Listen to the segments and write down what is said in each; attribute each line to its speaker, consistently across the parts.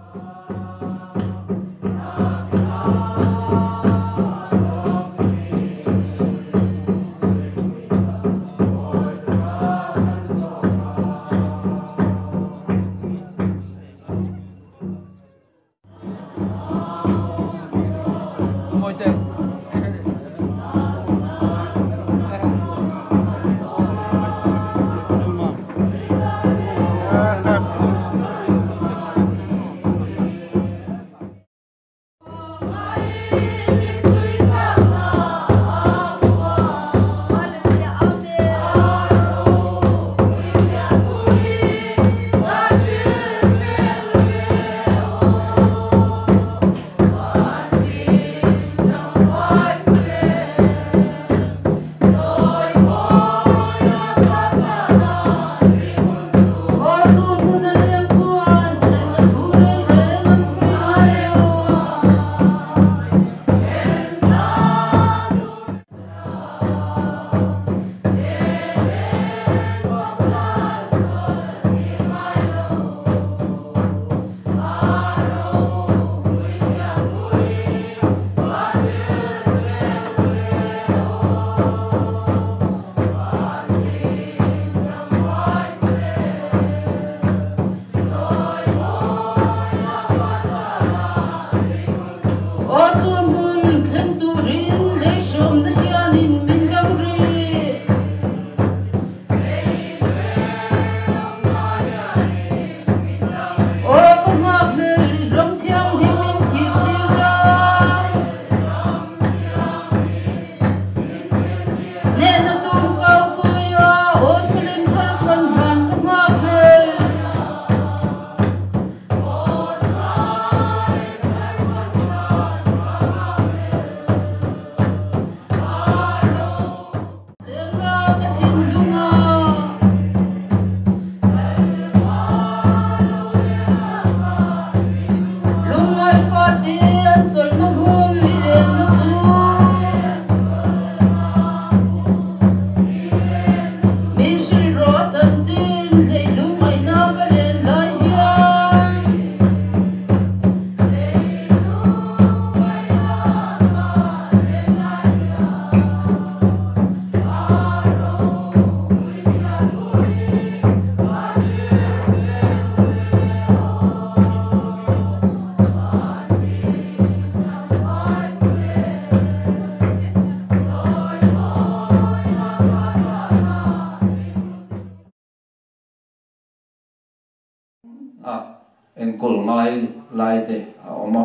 Speaker 1: en kol ngai lai te a oma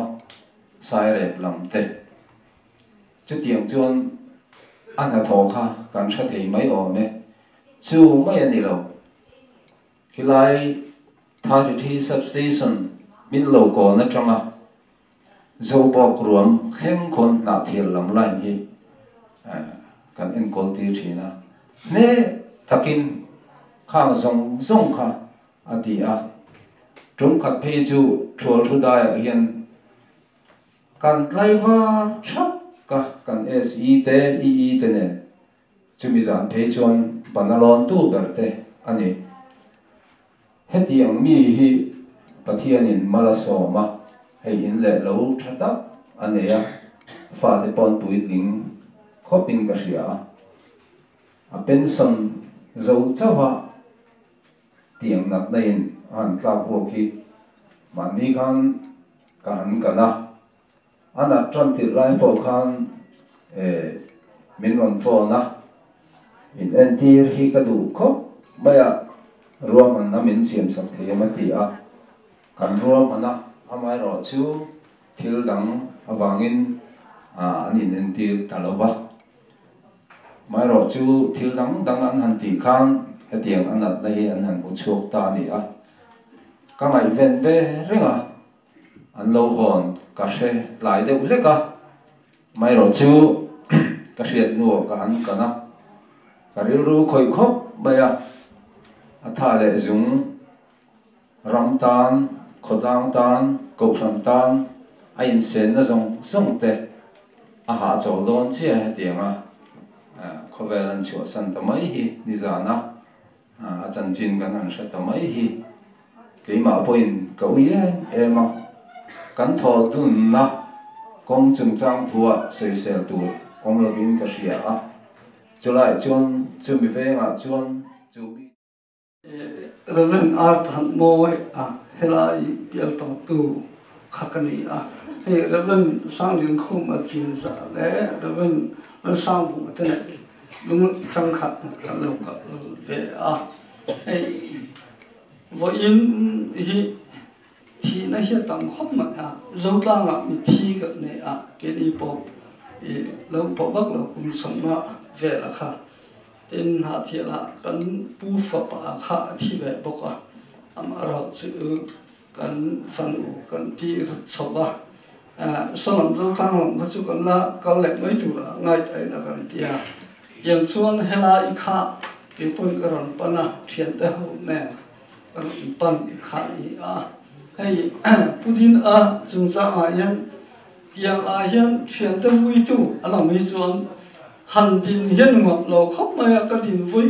Speaker 1: sai rep lam te chu tiang chuan an ha tho kha kan tha thei mai o me chu mai ani lo kilai 33 substation min lo ko na changa zo bok ruam khem khon na thil lam lai hi kan en kol ti thina ne takin khang zong zong kha ati a trung khát phê chu chuột thu đại hiện kan tlai va thap ka kan SE te EE te ne chumi zan phê chuan panalon tu berte ani hetiang mi hi pathianin malasoma hei in le lo thata aneya fa te pon tuiling khopin ka sia a pension zo chawa tiang nat nain an tla ko ki mani khan kan kana ana tran ti lai po khan min ron to na in entir hi ka du kho maya ruam an namin siam sak the ma ti a kan ruam ana amai ro chu thil dang awangin anin entir taloba mai ro chu thil dang an han ti khan hetiang anat nei an han bu chuk ta ni a ka ngai ven be renga an lo hon ka she lai de le ka mai ro chu ka hriat nu ka an kana ka ril ru khoi khop baya atha le zung ram tan khodang tan ko tham tan a in sen na zong song te a ha chaw lon che hetianga khovelan chu san ta mai hi ni zana a chan chin kan an sha ta mai hi ke ma point ka ui ema kan tho tun na kong chung chang phua sei sel tu kong lovin ka ria a chulai chon chumi venga chon chumi
Speaker 2: reven art han moi a helai pial to tu khakani a he reven sang lin khum a chin sa le reven an sang bu te ne lung chang khat ka lo ka ve a he vo in hi thi na hi tam khop ma a zo la ma mi thi ka ne a ke ni po lo po bak lo kum som ma ve la kha in hạ thiệt là cần bu phật bà khá thi về bốc à rồi chữ cần phần cần thi sâu à sau lần sau tháng lòng có chú cần là có lẽ mấy chủ là ngay tại là cần thi à hiện xuân hay là ít khá cái phần cái rồng pan à thiền tế hậu nè cần pan khá ý à hay Putin à chúng ta à hiện tiếng à hiện thiền tế vui chủ à là mấy xuân hành tin hiền ngọt lò khóc mà cái tin vui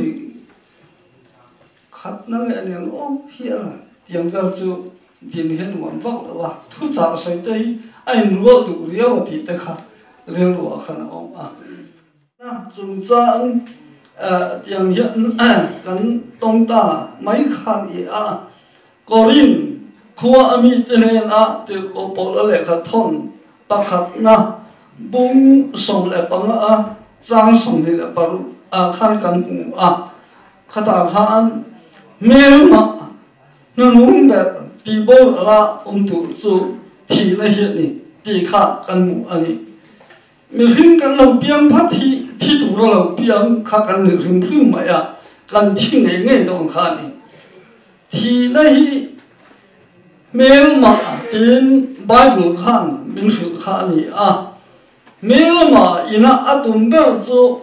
Speaker 2: khát năng anh em ôm hiền tiếng gào chú tin hiền ngọt vác là thu trả sợi dây anh lúa đủ riêu thì tất cả riêu lúa khăn ôm à na chúng ta tiếng hiền cần tông ta mấy khăn ý à Corin khoa ami tên à từ ô bộ là khát thon bạc khát na bung sông lệ bằng à giang sông thì là baru khăn cần khát khăn mèo mà nó nuông đẹp đi bộ là tu chú thì là hiện này đi khát cần mù anh mình hình cần lâu biếng phát thì tu rồi lâu biếng khát cần được hình phim mà ya cần thi ngày ngày đông khát này thì đây mèo mà đến Bible khăn mình sử khát này mèo mà ina atum bel cho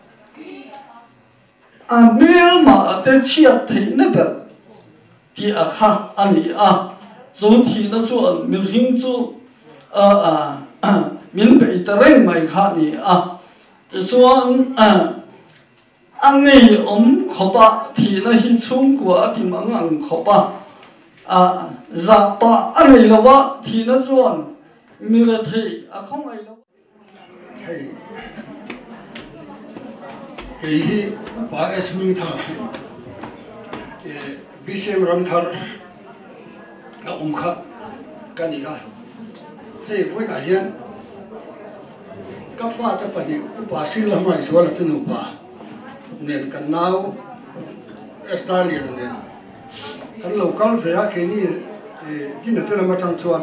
Speaker 2: mèo mà để chia thấy nó bel thì kha ani cho thì nó cho mình hình cho mình bị tren mai kha ni cho anh này khó ba thì nó hình chung của thì mang ăn khó ba giả ba anh này là ba thì nó cho mình là thấy không ai là
Speaker 3: hi ba esming tha bisem ram thar na kha kani ga hei voi ka hian ka fa ta pa ni pa sil la mai so la tinu pa nen kan nau Australia ne kan local fe a ke ni ki na tela ma chang chuan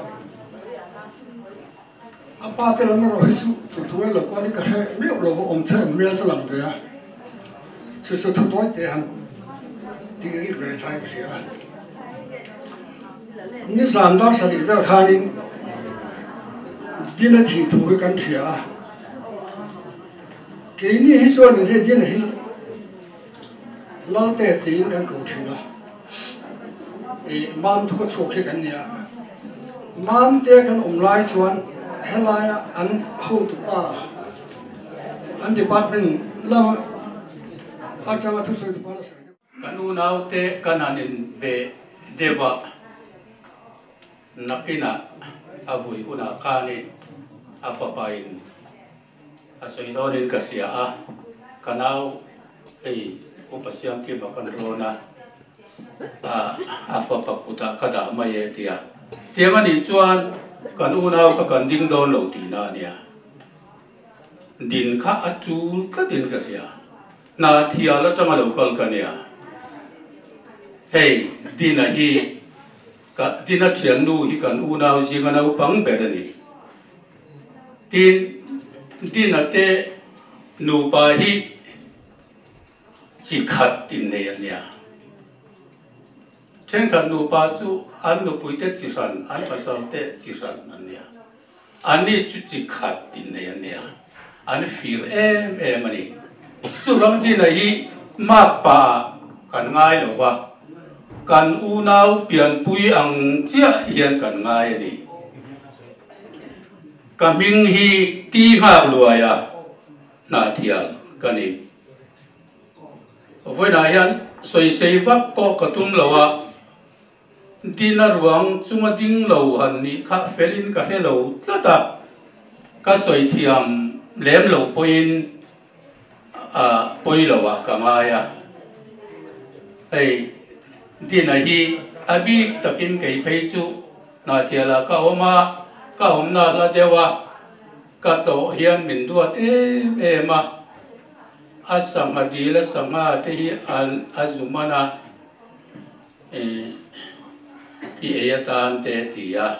Speaker 3: apa te lam ro hisu tu tu lo ko ni ka he me lo om chen me cha lam de ya su tu tu te han ti ri re chai bi ya ni san da sa ri ve kha ni din thi tu kan thi a ke ni hi so ni he din hi la te ti kan ko thi la mam thu ko chok ke kan ya mam te kan lai chuan helaya an how to an department la achanga thu soi pa
Speaker 4: kanu naute kananin be deva nakina avui una kani afapain asoinonin kasia kanau ei upasiam ki bakan rona afapakuta kada maye dia tiamani chuan kan unau ka kan ding don lo ti na nia din kha achu ka din ka sia na thia la tama lo kal ka nia hey din a hi ka din a thian nu hi kan unau si kan au pang be ni din a te nu pa hi chi khat tin ne nia chen kan nu pa chu an nu pui te chi san an pa sam te chi san an nia an ni chu chi khat tin ne nia an fir ani chu ram ti na hi ma pa kan ngai lo wa kan u nau pian pui ang chia hian kan ngai ni ka ming hi ti ma lua ya na thial kani voi na hian soi sei vak po ka tum lo wa dina ruang chunga ding lo han ni kha felin ka hello tlata ka soi thiam lem lo poin poi lo wa kamaya ei dina hi abi takin kei phei chu na tiala ka omna la dewa ka to hian min duat ma asam hadila sama te hi al azumana i ayatan te tia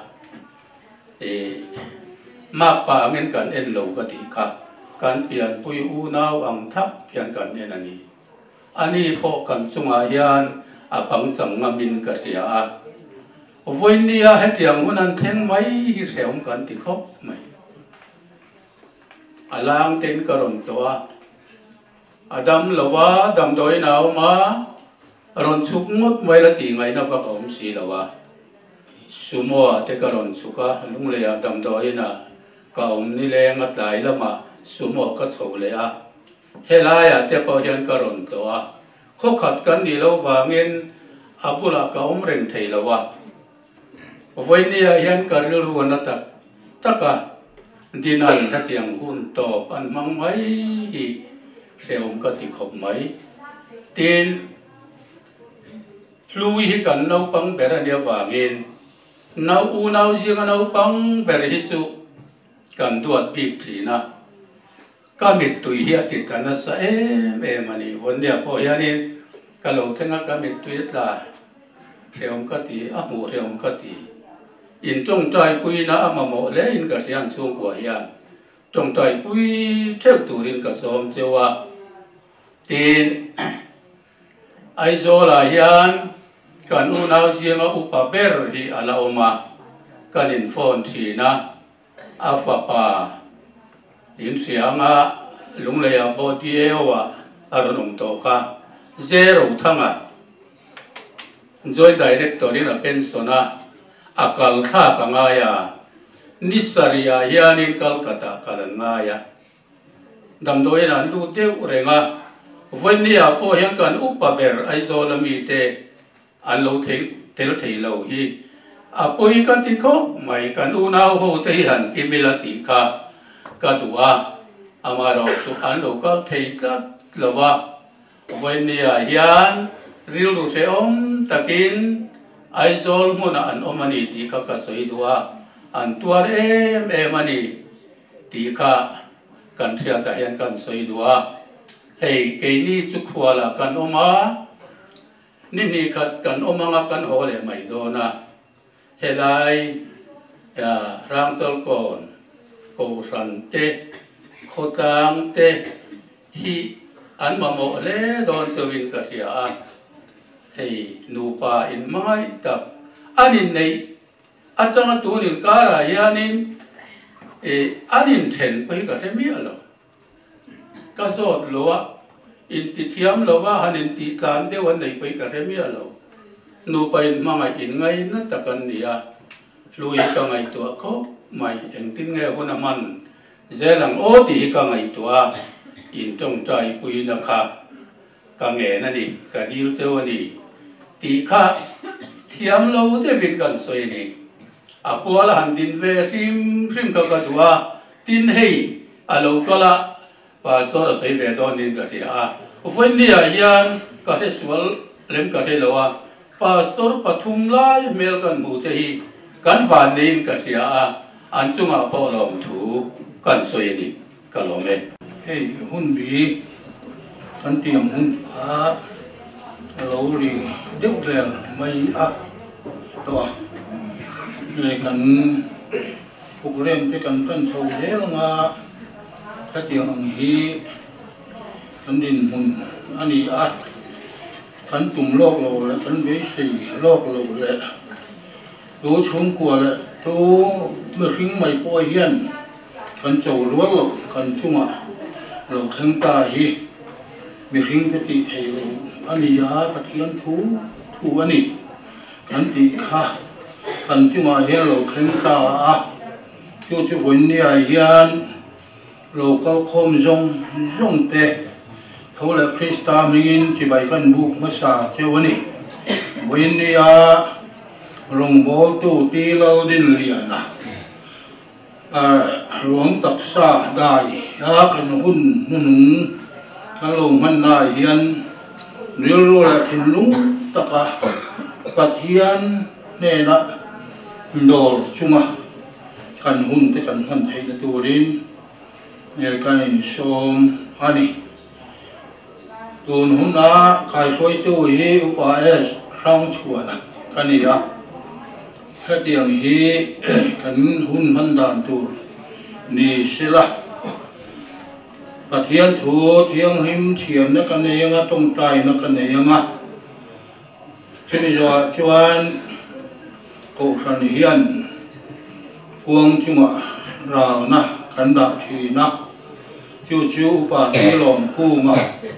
Speaker 4: ma pa ngin kan en lo ka ti kha kan pian pui u nau ang thap pian kan en ani pho kan chunga hian apang chang ngamin ka sia voinia hetiang hunan theng mai hi seum kan ti khop mai alang ten karon toa adam lawa dam doi nau ma ron chuk ngot mai la ti ngai na va om si lawa sumo te karon suka lung le adam doi na ka om ni le ngat lai lama sumo ka chho le a helaya te po hian karon toa kho khat kan ni lo wangin apula ka om reng thei lawa voinia hian karil ruana taka dinan thatiang hun to an mang mai hi seum ka ti khop mai tin lui hi kan nau pang ber ania wangin nau u nau jinga nau pang ber hi chu kan duat bik thina ka mit tui hi ati kan sa mani vonia po hianin ka lo thenga ka mit tui la seum ka ti a mu seum ka ti in trong trai pui na amamo le in ka siang chung kwa hian trong trai pui theu turin ka som chewa tin ai zo la hian kan u nau jianga upa ber hi ala oma kan in phone thina afa pa in sianga lungle ya body ewa aronong to ka zero thanga joy director in a pensona akal tha kangaya nisaria hianin kalkata kalangaya damdoi na lu te urenga voinia po hian kan upaber aizola mi te anlo tel theilo hi apoi ka ti kho mai kan unau ho te han kimilati kha ka duwa amaro su anlo ka thei ka lawa voinia hian rilu se om takin aizol muna an omani ti ka ka soi dua an tuar mani ti ka kan thia ka hian kan soi dua hei ke ni chu khwala kan oma ni khat kan omanga kan hole mai dona helai ya rang chol kon ko san te khotang te hi an mamo le don to win ka sia hei nupa in mai tap anin nei atanga tunin kara yanin anin then pai ka hemi alo ka so lowa in ti thiam lowa hanin ti kan de wan nei pai ka hemi alo nupa in mama in ngai na takan nia lui ka ngai to kho mai eng tin nge hona man zelang o ti ka ngai to in tong trai pui na kha ka nge na ni ka dil cheu ni ti kha thiam lo te bin kan soi ni apola han din ve sim ka ka duwa tin hei alo kala pa so ra sei ve don nin ka si a voin ni a yan ka he sual lem ka he lowa pastor pathum lai mel kan bu te hi kan van nin ka si a an chunga po lom thu kan soi ni ka lo me
Speaker 2: hei hun bi kan tiam hun a lâu đi đứt liền mây áp toเลยกันphụcเรียนไปกันต้นโชว์เยอะมาถ้าเดียวนี้กันดินหุ่นอันนี้กันตุ่มโลกเราแล้วกันไปสี่โลกเราแล้วตัวชงกลัวแล้วตัวเมื่อทิ้งไม่ปล่อยเย็นกันโจล้วนกันชุ่มเราทั้งตาฮีมีทิ้งจะตีเทวอันนี้ยาตะเคียนทูอันนี้กันตีข้ากันที่มาเห็นเราเข็นตาที่จะวันนี้ยันเราก็คมยงเตะเขาเลยคริสตามินที่ไปกันบุกมาสาเจ้าวันนี้วันนี้
Speaker 4: rong bol tu ti lo din lian na ruang tak sa dai kan hun nun kalong man na hian ril la thin lung taka pathian ne na dor chunga kan hun te kan han thei na turin ne kan som ani tun hun na kai soi tu hi upa es sang chuana kania hatiang hi kan hun han dan tu ni sila pathian thu thiang him thiam na kan ne nga tong tai na kan ne nga chini jo chuan ko san hian kuang chunga ra na kan da thi na chu chu pa ti lom khu ma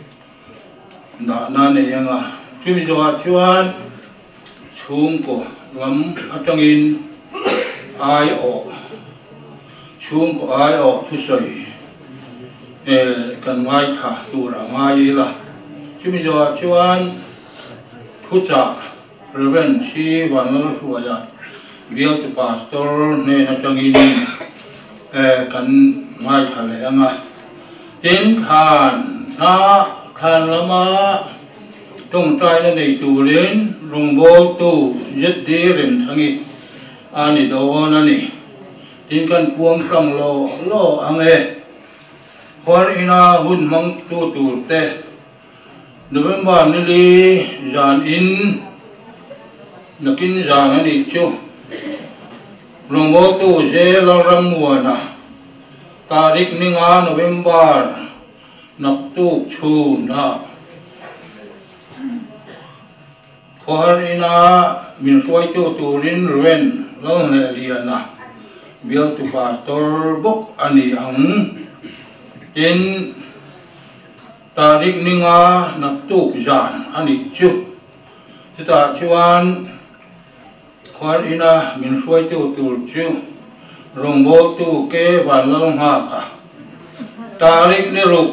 Speaker 4: da na ne nga chini jo chuan chung ko lam atangin ai o chung ko ai o thu soi kan ngai kha tu ra ngai la chimi jo chuan thu cha reven si van lo suaya bial tu pastor ne atangin kan ngai kha le anga tin khan na khan lama tông trai nó này tù đến rung bố tù rất đi rừng thằng ani đâu anh này tin căn cuồng sang lo anh ấy khoan ina hun mang tu te November này đi dàn in nakin dàn anh đi chú rung bố tù dễ lo ram mùa na tarik ni nga November nạp tu chu na khoan ina min suai tu rin ren lo ne liana bial tu pastor bok ani ang tin tarik ninga nak tu jan ani chu kita chuan khoan ina min suai tu chu rongbo tu ke van long ha ka tarik ni ruk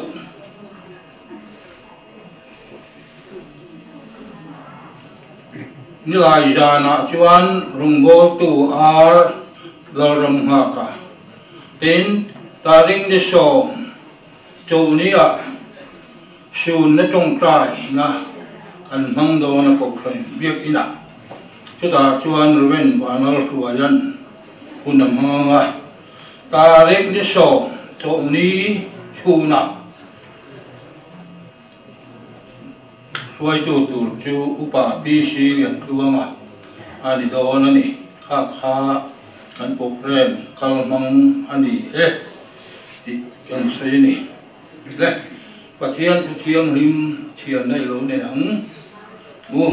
Speaker 4: như lai ra na chuan rung bố tu ar lo ram ha ka tin taring ni so chu ni a sun na tong trai na kan mang do na ko khoi biak ina chu ta chuan ruben wa na ru yan unam ha taring ni so chu ni chu na suai tu chu upa pi si lian tuanga ani do na ni kha kan program kal mang ani kan sei ni le pathian tu thiang rim thian nei lo ne ang mu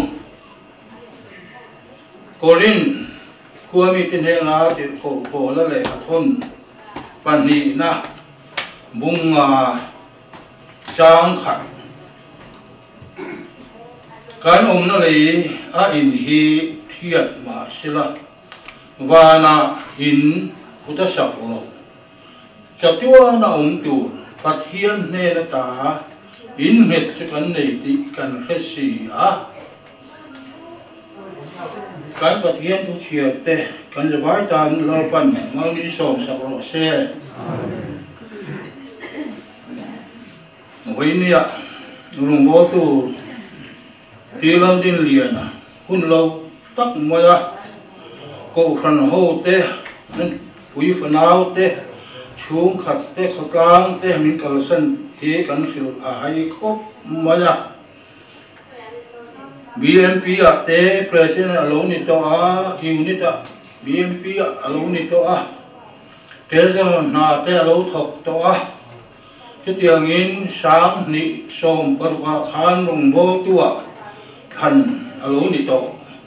Speaker 4: korin kuami tin he la ti ko la le thon pan ni na bunga chang khat kan na lấy in hi thiat ma sila vana in uta saklo chatiwa na tu pathian ne na ta in het kan nei ti kan khesi a kan pathian tu chiate kan jabai tan lo pan ngal ni som saklo se ni ya rung bo tu tilam din liana hun lo tak moya ko khan ho te nan pui fanau te chung khat te khakang te min kal san te kan sil a hai khop moya BMP a te president alo ni to a unit a BMP alo ni to a te na te alo thok to a cái tiếng in sáng nị som bật qua khan rung bố tua thành alo ni to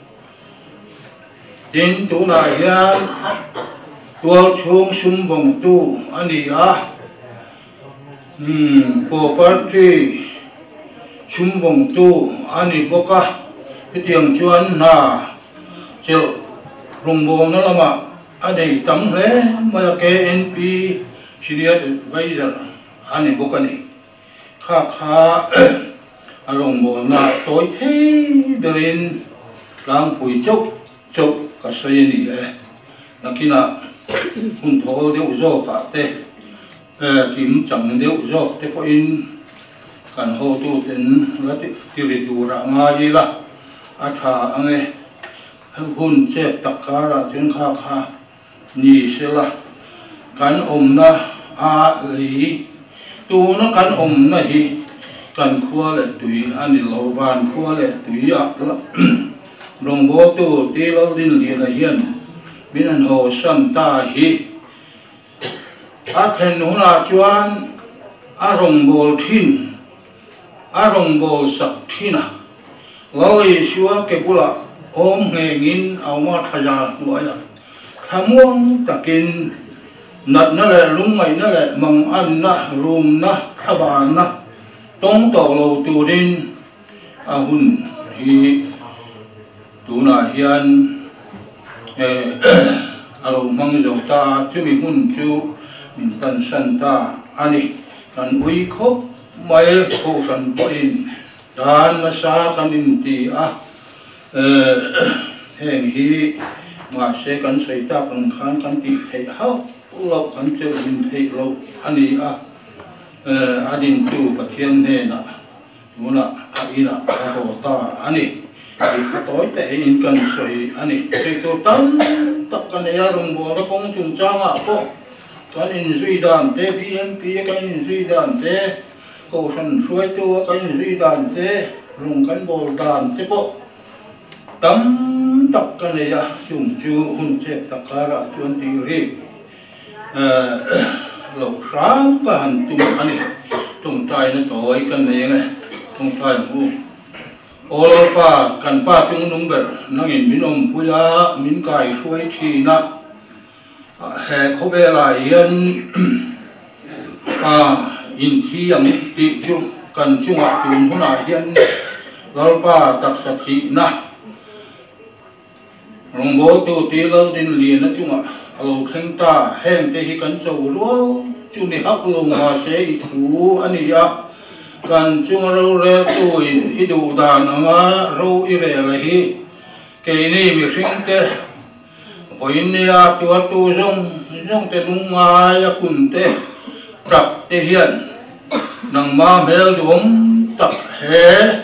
Speaker 4: tin tu na hian tua chung sum bong tu ani a property sum bong tu ani boka cái tiếng chuan na chel rung bong na lama ani tam hle ma ke NP Syria advisor ani bokani kha arong bo na toy thei derin lang pui chok ka sai ni nakina hun thol deuh zawk ah te kim chang deuh zawk te pawh in kan ho tu ten la tiri tura ngai la a tha ange hun chep takara tin kha kha ni sela kan omna a li tu na kan omna hi kan khua le tui ani lo van khua le tui a la rong bo tu ti lo din li la hian min an ho sam ta hi a khen nu na chuan a rong bol thin a rong bol sak thina loi shua ke pula om nge ngin awma thaja nuaya thamuang takin nat na le lungai na le mang an na rum na thaban na tong to lo turin a hun hi tuna hian alo mang jo ta chu mi hun chu min tan san ta ani kan ui khop mai ko san poin dan na sa kan in ti a heng hi ma se kan sei ta kan khan kan ti thei hau lo kan che min thei lo ani a adin tu pathian ne na muna a ina a ho ta ani tối te in kan soi ani se to tan tak kan ya rong bo ra kong chung chang a ko kan in zui dan te bmp kan in zui dan te ko san suai tu kan in zui dan te rong kan bol dan te po tam tak kan ya chung chu hun che takara chuan ti ri lo sang ka han tung ani tung tai na toi kan ne nge tung tai bu olpa kan pa chung nung ber nangin min om puya min kai suai thi na he khobe la yan in thi yang ti chu kan chung a tun huna yan olpa tak sa thi na rong bo tu ti lo din li na chung a alo kheng ta heng te hi kan chau ro chu ni hak lo ma se I thu ani ya kan chung ro re tu I du dan ma ro I re la hi ke ni mi khing te hoin ni a tu jong te lung ma ya kun te prap te hian nang ma mel dum tak he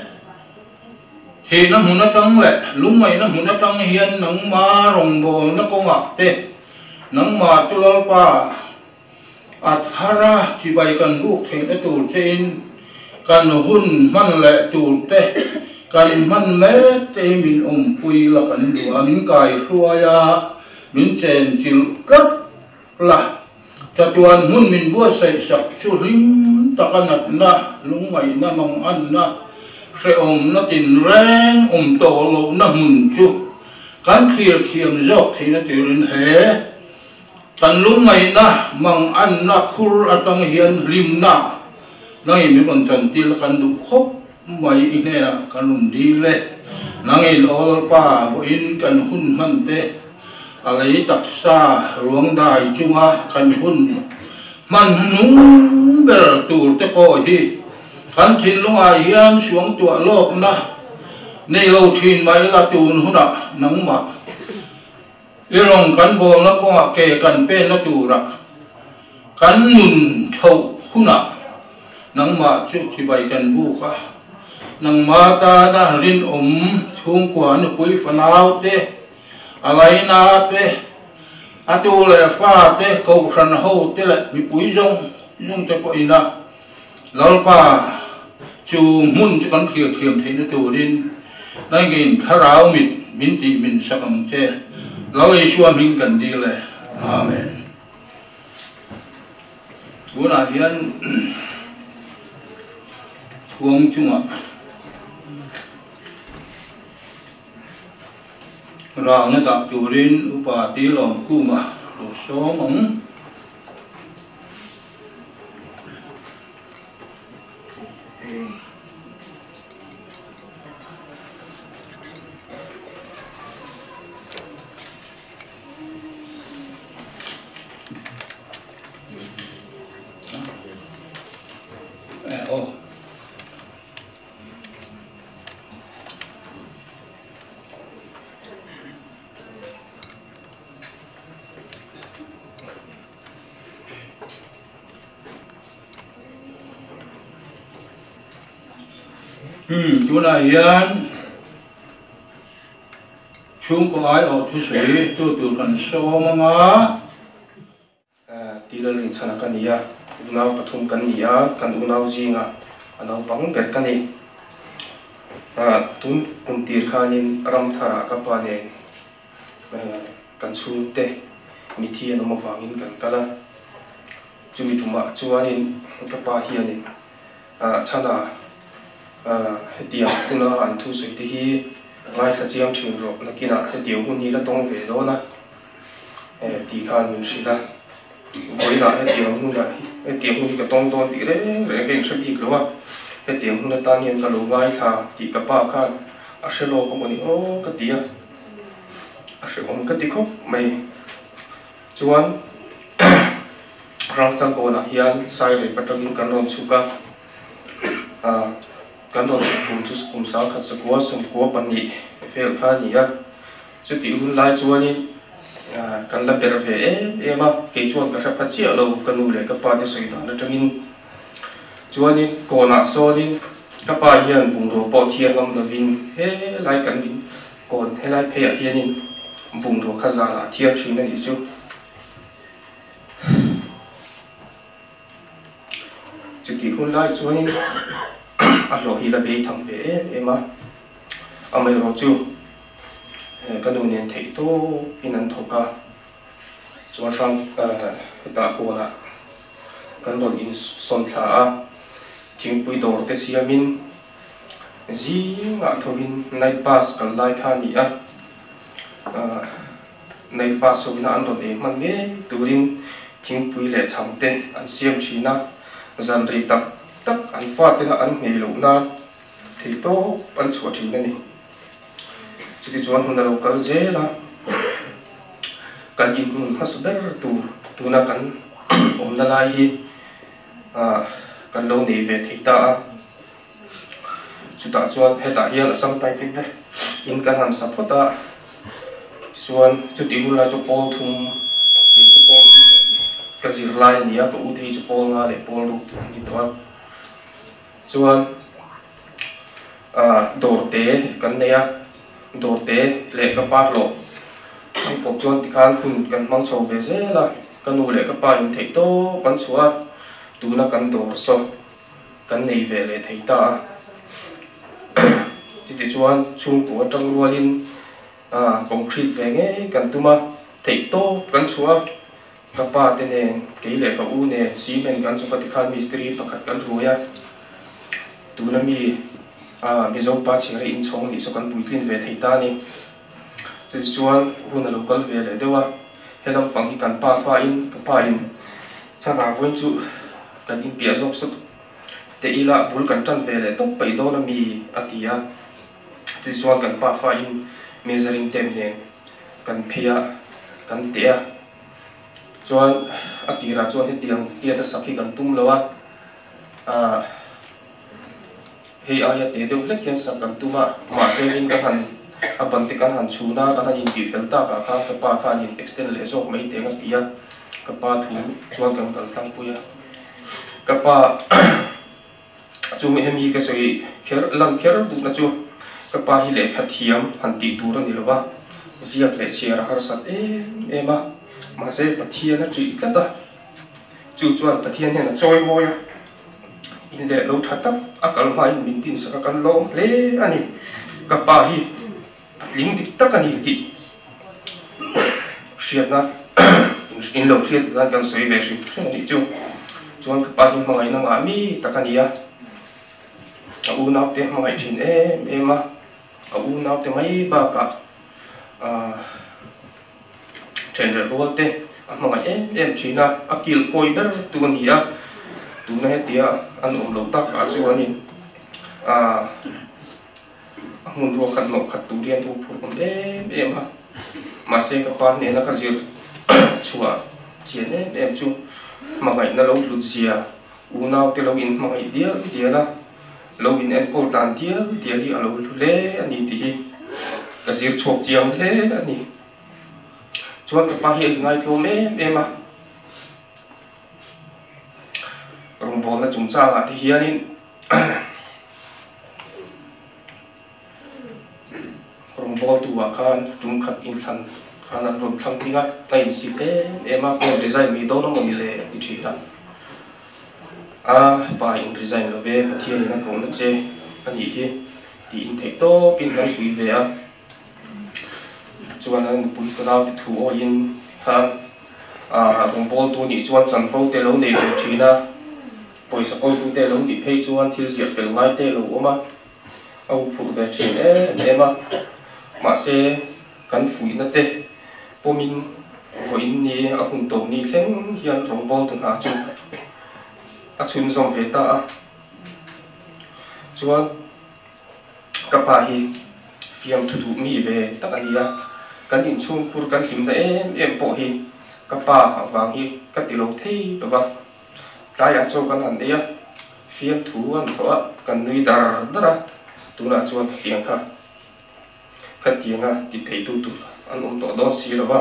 Speaker 4: hi na mun na tang le lung mai na mun na tang hian nang ma rong bo na ko ngak te nang ma tu lol pa at hara chi bai kan bu the na tu chein kan hun man le tu te kan man me te min pui la kan du min kai suaya min chen chil kat la chatuan mun min bua sai sak chu rim takanat na lung mai na mang an na se na tin reng to lo na mun chu kan khiam jok the na tirin he kan lung mai na mang an na khur atang hian rim na nai mi kon chan til kan du khop mai ine kan um di le nai ol pa bo in kan hun man te alai tak sa ruang dai chunga kan hun man nung ber tur te ko hi kan thin lung a hian suang tua lok na nei lo thin mai la tun huna nang ma irong kan bol na ko ke kan pe na tura kan nun thau huna nang ma chu chi bai kan bu kha nang ma ta na rin thung kwa nu pui fanau te alai na te atu le fa te ko san ho te le mi pui jong te po ina lalpa chu mun chu kan thiam the na turin nai gin tharau mit min ti min sakam che loi shua min kan di le amen guna hian thuang chunga ra na ta turin upa ti lom kuma lo somong Chú là hiền chúng có ai ở chú sĩ tôi từ cần số mà
Speaker 5: tí là linh sản cái này unau pathum kan nia kan unau jinga anau pang ber kan ni tun tir khanin ram thara ka pa ne kan chung te mi thi an ma wangin kan kala chumi thuma chuanin ka pa hianin chana hetiam tuna an thu sui te hi ngai sa chiam thing ro lakina hetiam hun ni la tong ve lo na ti khan min sila với lại cái tiếng hun lại cái tiếng hun cái tông tông tí đấy cái sẽ bị cái mà cái tiếng hun là tan nhiên cái lỗ ngai thà chỉ cái ba khan sẽ lo có một cái tiếng sẽ có một cái tiếng khóc mày chuan răng trăng cổ là hiền sai để bắt đầu cái nón suka cái nón cùng sao khát sức quá sung quá bận nhỉ phải khá nhỉ chứ tiếng hun lại chuan kan la per ve ema ke chuan ka thapa chi alo kanu le ka pa de soi da na tangin chuanin kona sonin ka pa hian bung ro po thian ngam na vin he lai kan vin kon he lai phe a hianin bung ro kha za la thia thin ni chu chu ki hun lai chuanin a lo hi la be thang ve ema amai ro chu cái đồ này thấy to in anh thâu cả cho sang ta cô là cái đồ in son thả tiếng bùi đồ cái gì mình gì ngã thâu in nay pass cái lại khá nhỉ nay pass rồi na anh đồ này mình nghe từ đến tiếng bùi lệ chăm tên anh xem chi na dần rì tắc tắc anh phát thế là anh nghề lũ na thấy to anh chua thì này jadi chuan hun lo kal je la kan in hun hasber tu na kan om la lai hi kan lo nei ve thei ta chu ta chuan he ta hian sam tai tin ne in kan han sapota chuan chu ti hun la chu pol thum chu pol ka zir lai ni a ko u thei chu pol nga le pol ru ni to chuan dor te kan ne a đồ tế lệ các ba lộ anh phục chuan thì khán kun cần mang sầu về dễ là cần nụ lệ các ba những thấy to bắn xóa tu na cần đồ so cần này về lệ thấy ta thì chuan chung của trong luôn in concrete về nghe cần tu mà thấy to bắn xóa các ba tên này cái lệ các u này cement cần cho các khán mystery và các cần rồi ya tu na mi bây giờ ba chỉ là in chong thì số con bùi tin về thầy ta ni, thì chuan hun là local về lại đâu à, hết lòng bằng cái cần pa in, cha nào vốn chú cần in bia dốc sức, thì là bùi cần chân về lại tóc bảy đô là mi atia, thì chuan cần pa in measuring tape này, cần pia, cần tia, chuan atia là chuan hết tia ta sắp khi cần tum lâu à. Hei ayat te deuh lek hian sak kan tuma ma semin kan han aban te kan han chuna kan han in ti felta ka pa khan in extend le sok mai te nga pia ka pa thu chuan kan kal tang puya ka pa chu mi hemi ka soi kher bu na chu ka pa hi le khathiam han ti tur ni lowa ziak le share har sat ema ma se pathian na chi tlata chu chuan pathian he na choi moya in le lo thatap akal mai min tin sa kan lo le ani ka pa hi ling dik tak ani ki shiat na in lo shiat na kan soi ve shi ni chu chuan ka pa hi mangai na ma mi takania u na te mangai chin ema u na te mai ba ka chen ro te mangai em china akil koi ber tu ni ya tu na hetia an lo tak a chuan in mun ro khat no khat tu rian u phur em ma se ka pa ne na ka zir chua chien em chu ma ngai na lo lu zia u nau te lo in ma ngai dia la lo in en ko tan dia ri a lo lu le ani ti ka zir chok chiam le ani chuan ka pa hi ngai tho em rong bol na chung cha thì hianin rong bol tu wa khan tum khat in than khan an rom thang tinga tai si te ema ko design mi do no mo ni le ti thina a pa in design lo ve pathian na ko na che ani hi ti in thei to pin kan sui ve a chuan an pun ko naw ti thu o in ha rong bol tu ni chuan chan fo te lo nei ve thina poisa ko tu te lo ni phei chuan thil zia pel ngai te lo oma au phu ve thin ema ma se kan fui na te pomin voin ni a hun to ni thleng hian rong bol tu ha chu a chun zom ve ta a chuan kapa hi fiam thu du mi ve takania kan in chung pur kan him da em po hi kapa wang hi ka ti lo thei lo ba ta ya cho kan an dia fiam thu an tho kan nui dar dara tuna chuan tiang kha tianga ti thei tu an to do si lo ba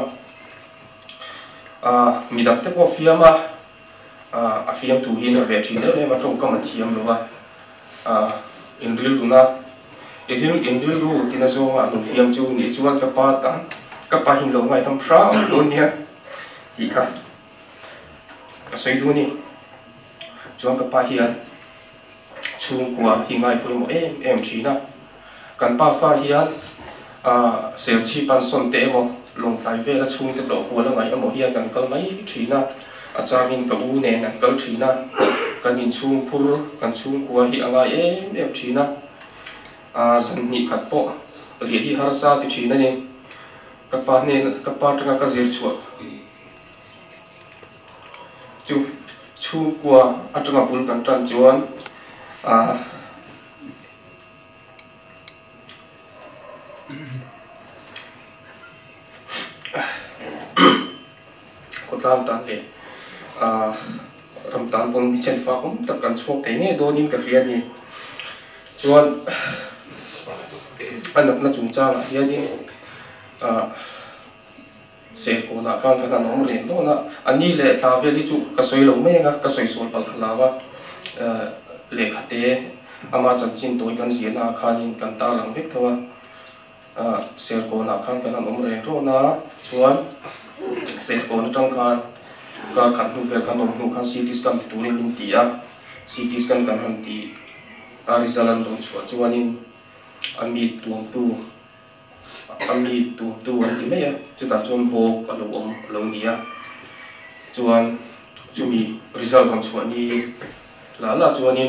Speaker 5: mi dak te po fiama a fiam tu hi na ve thin de ma tong kam thiam lo ba in ril luna in ril lu tina zo ma nu fiam chu ni chuan ka pa hin lo ngai tam fra lo nia ti kha ka sei du ni chuan ka pa hian chung kwa hi ngai pui mo em thina kan pa fa hian sel chi pan son te mo long tai ve la chung te lo ko la ngai amo hian kan kal mai thina a changin ka u ne na kal thina kan in chung phur kan chung kwa hi anga em thina zan ni khat po ri hi har sa ti thina ni ka pa tanga ka zir chuat chu chung kwa atanga pul kan tan chuan ko tam tan le ram tan pon mi chen fa kom tak kan chok te nge do nin ka hian ni chuan anak na chung cha la hian ni se ko na kan ka nom le do na ani le ta ve li chu ka soi lo me nga ka soi sol pal khala wa le khate ama chan chin toy kan zia na khanin kan ta lang vek thawa se ko na kan ka nom re ro na chuan se ko na tang khan ka kan nu ve kan nom nu khan CT scan tu rin in ti a CT scan kan han ti a rizalan don chuanin ami tuang tu an ti me ya chu ta chuan bo ka lo nia chuan chumi result kan chuani la chuanin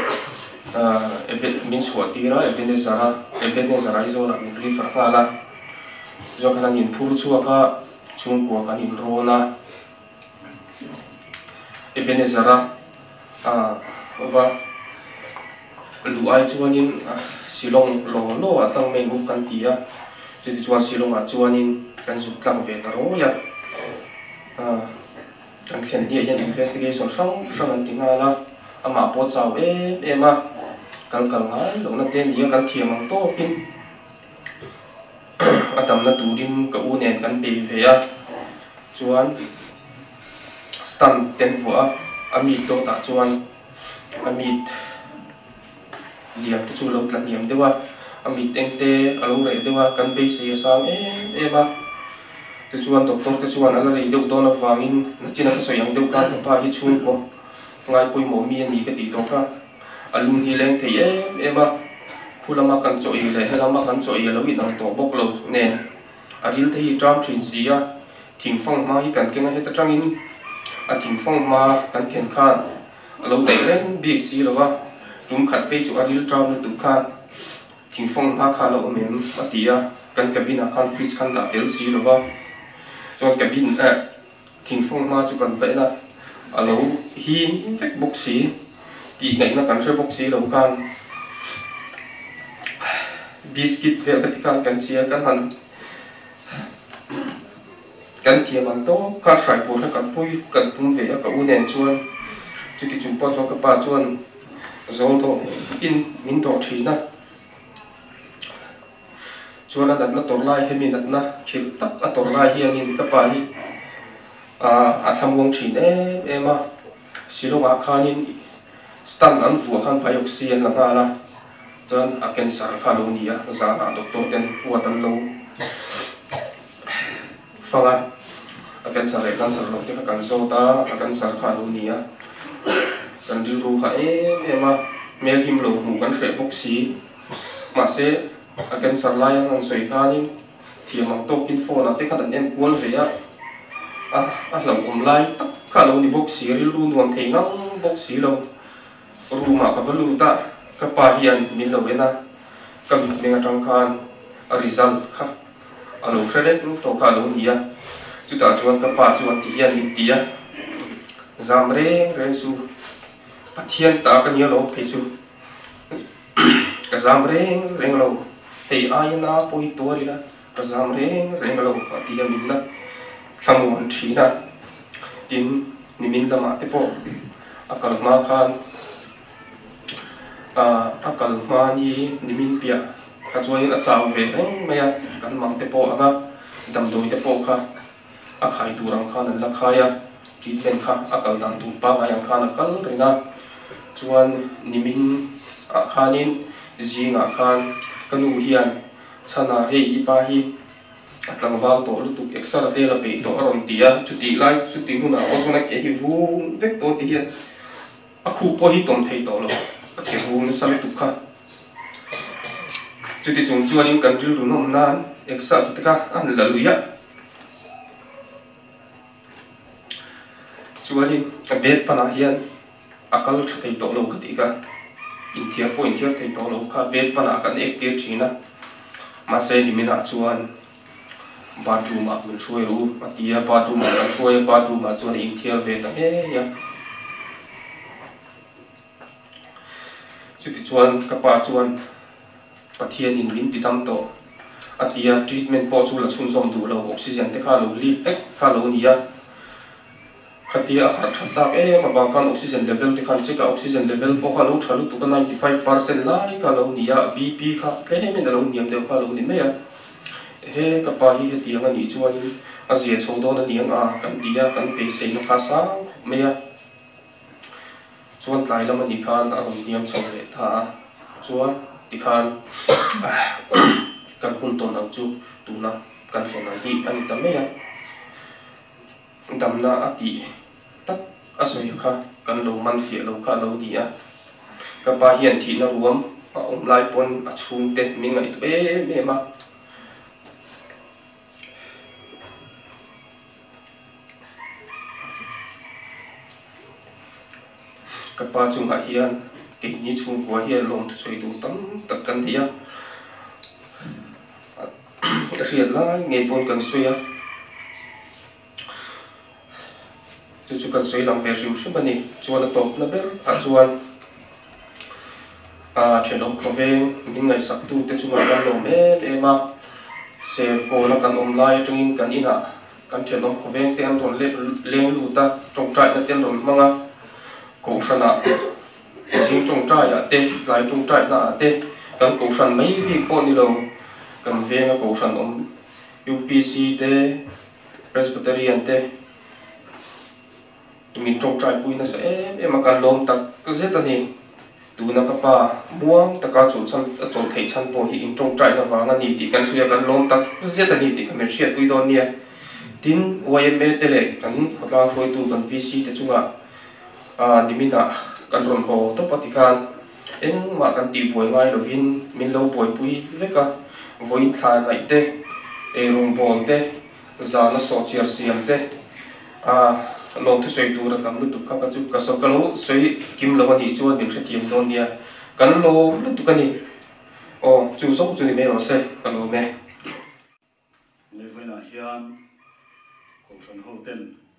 Speaker 5: min chhuat tira Ebenezer izo la min ri farka la zo kana nin phur chuaka chung ko kan in rona Ebenezer ba lu ai chuanin silong lo atlang me bu kan tia jadi chuan silong chuanin kan zu tlang ve ta ro ya kan thlen dia yan investigation sang an tinga la ama po chau ema kal ngai lo na ten dia kan thiam ang to pin atam na turin ka u nen kan pe ve a chuan stan ten vo a ami to ta chuan ami liam chu lo tla niam dewa ami tengte alo re dewa kan be se sang ema te chuan doctor te chuan ala rei deuh dawna wangin na china ka soyang deuh kan pa hi chung ko ngai pui mo mi ani ka ti to ka alum hi leng thei ema khulama kan choi le helama kan choi lo in ang to bok lo ne aril thei tram thin zia thingfang ma hi kan kenga heta tangin a thingfang ma kan khen khan lo dei len big si lo wa tum khat pe chu aril tram na tu khan thingfang ma kha lo mem atia kan kabina khan fridge khan da LC lo wa chuan cabin thingfang ma chu kan pe na alo hi vek box si ti ngai na kan box si lo kan biscuit ve ka ti kan chia kan han kan thiam an to ka sai po na kan pui kan pum ve ka u nen chuan chu ki chu po cho ka pa chuan zo to in min to thina chuan a dat na tor lai he min dat na khil tak a tor lai hiang in ka pa hi a thamwang thin ema silonga khanin stand an vu khan phayok sian la ngala chuan a cancer kha lo ni a zana doctor ten puatan lo fanga a cancer le cancer lo te kan zo ta a cancer kha lo ni a kan ri ru kha ema mel him lo mu kan hre bok si ma se a cancer lai an soi kha ni thiamang to kin phone a te kha an en kual ve a lo lai tak kha lo ni bok si ri ru nuam thei ngang bok si lo ru ma ka valu ta ka pa hian min lo ena ka mi menga tang khan a result kha a lo credit to kha lo ni a chu ta chuan ka pa chuan ti hian ni ti a zam re su pathian ta ka ni lo phei chu ka zam reng lo thei ai na poi to ri la ka zam reng lo pathian min la thamun thina tin ni min lama te po akal ma khan akal ma ni nimin pia ka chuan a chaw ve maya kan mang te po anga dam doi te po kha a khai turang khan an la khaya treatment kha akal dan tu pa nga yang khan akal rina chuan nimin a khanin zinga khan kanu hian chana hei ipa hi atlang wal to lutuk extra te la pe to aron tia chuti lai chuti huna osona ke hi vu vek to ti hian a khu po hi tom thei to lo ke hum sami tu kha chuti chung chuan in kan ril nom nan extra tu ka an la luya chuan in a bet pana hian akal thei to lo ka ti ka in thia point thia thei to lo kha bet pana kan ek tir thina ma se ni mina chuan bathroom a kun throi ru atia bathroom a kan throi bathroom a chuan in thia ve ta ya chuti chuan kapa chuan pathian in min pitam to atia treatment po chu la chhun som du lo oxygen te kha lo li ek kha lo nia khatia har thata ma ba kan oxygen level te khan cheka oxygen level po kha lo thalu tu ka 95% lai ka lo nia bp kha tlene me lo niam de kha lo ni me ya he kapa hi he tiang ani chuan a zia chodon ani anga kan dia kan pe sei no kha sa me ya chuan tlai lam ani khan a rom niam chho le tha chuan ti khan kan hun ton ang chu tuna kan thona hi ani ta me ya damna ati tak asoi kha kan lo man fia lo kha lo dia ka pa hian thi na ruam a lai pon a chung te mi ngai tu me ma kapa chung ha hian ke ni chung ko hian lom thu choi du tam tak kan dia riat lai ngei pon kan suya chu kan soi lam be rim shubani chuan top na ber a chuan thenom khove mingai sak tu te chunga kan lo me ema se ko na kan online tungin kan ina kan thenom khove te an ron leng lu ta tong trai na ten ron manga ko sana jing tong trai ya te lai tong trai na te kan ko san mai bi ko ni lo kan venga ko san UPC te Presbyterian te min trong trai pui na sa em kan lom tak ka zeta ni tu na ka pa muang ta ka chu chan chol thei chan po hi in trong trai na wa nga ni ti kan suya kan lom tak zeta ni ti ka mer sia pui don nia tin YME te le kan khotla foi tu kan VC te chunga nimina kan ron ho to patikan en ma kan ti boi ngai lo vin min lo boi pui veka voi thla nai te rong bol te za na so chiar siam te lom thu soi tu ra kam lu tu kha ka chu ka so ka lo soi kim lo ni chuan din thetiam don nia kan lo lu tu ka ni o chu so chu ni me lo se ka lo me
Speaker 6: le vena hian ko san ho ten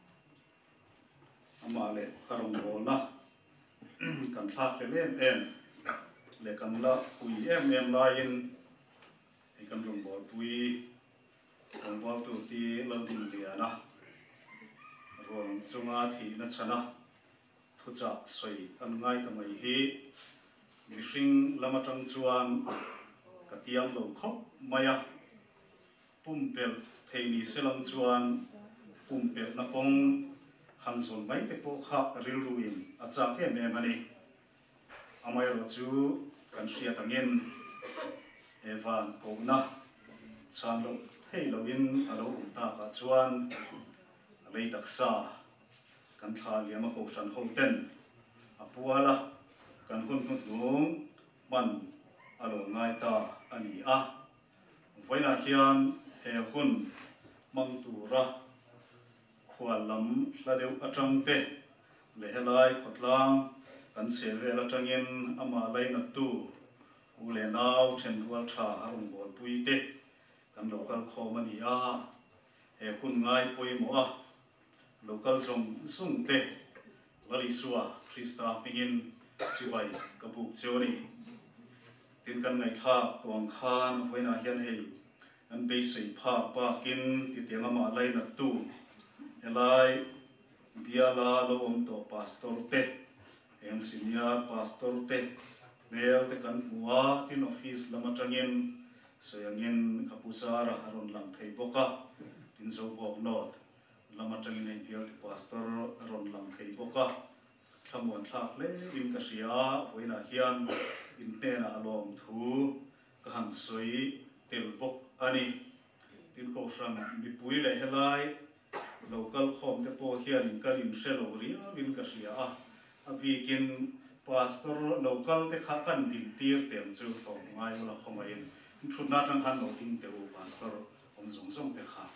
Speaker 6: ama le karom bol na kan thak le em le kan la pui em la in kan rong bol pui rong bol tu ti lo din lia na rong chunga thi na chana thu cha soi an ngai ta mai hi mihring lamatang chuan katiam lo khop maya pumpel theini selam chuan pumpel na kong hanzon mai te po kha rilruin acha ke me mani amai ro chu kan sia tangin evan na chan lo hei lo in alo ta ka chuan lei taksa kan tha liama ko san ho ten apuala kan hun lung man alo ngai ta ani a voina hian he hun mang tura khwalam hladeu atang te le helai khotlang kan sevela tangin ama laina tu ule nau then rual tha arung bol puite kan local khomani a he kun ngai poimo a local sung te lali suwa krista pingin siwai kabuk choni tin kan ngai tha tong khan voina hian hei an be sei pha pa kin ti tianga ma laina tu helai biala lo om to pastor te en senior pastor te mel te kan muwa tin office lama tangin sayangin kapusara haron lang thei boka tin zo bok not lama tangin ei bial pastor ron lang thei boka thamon thak le in ka sia voina hian in te na alom thu ka han soi tel bok ani tin ko sang mi pui le helai local khom te po hian in kalim selo ria in ka sia a weekend pastor local te kha kan din tir tem chu thong ngai wala khomain thuna tang han lo ting te u pastor om zong te kha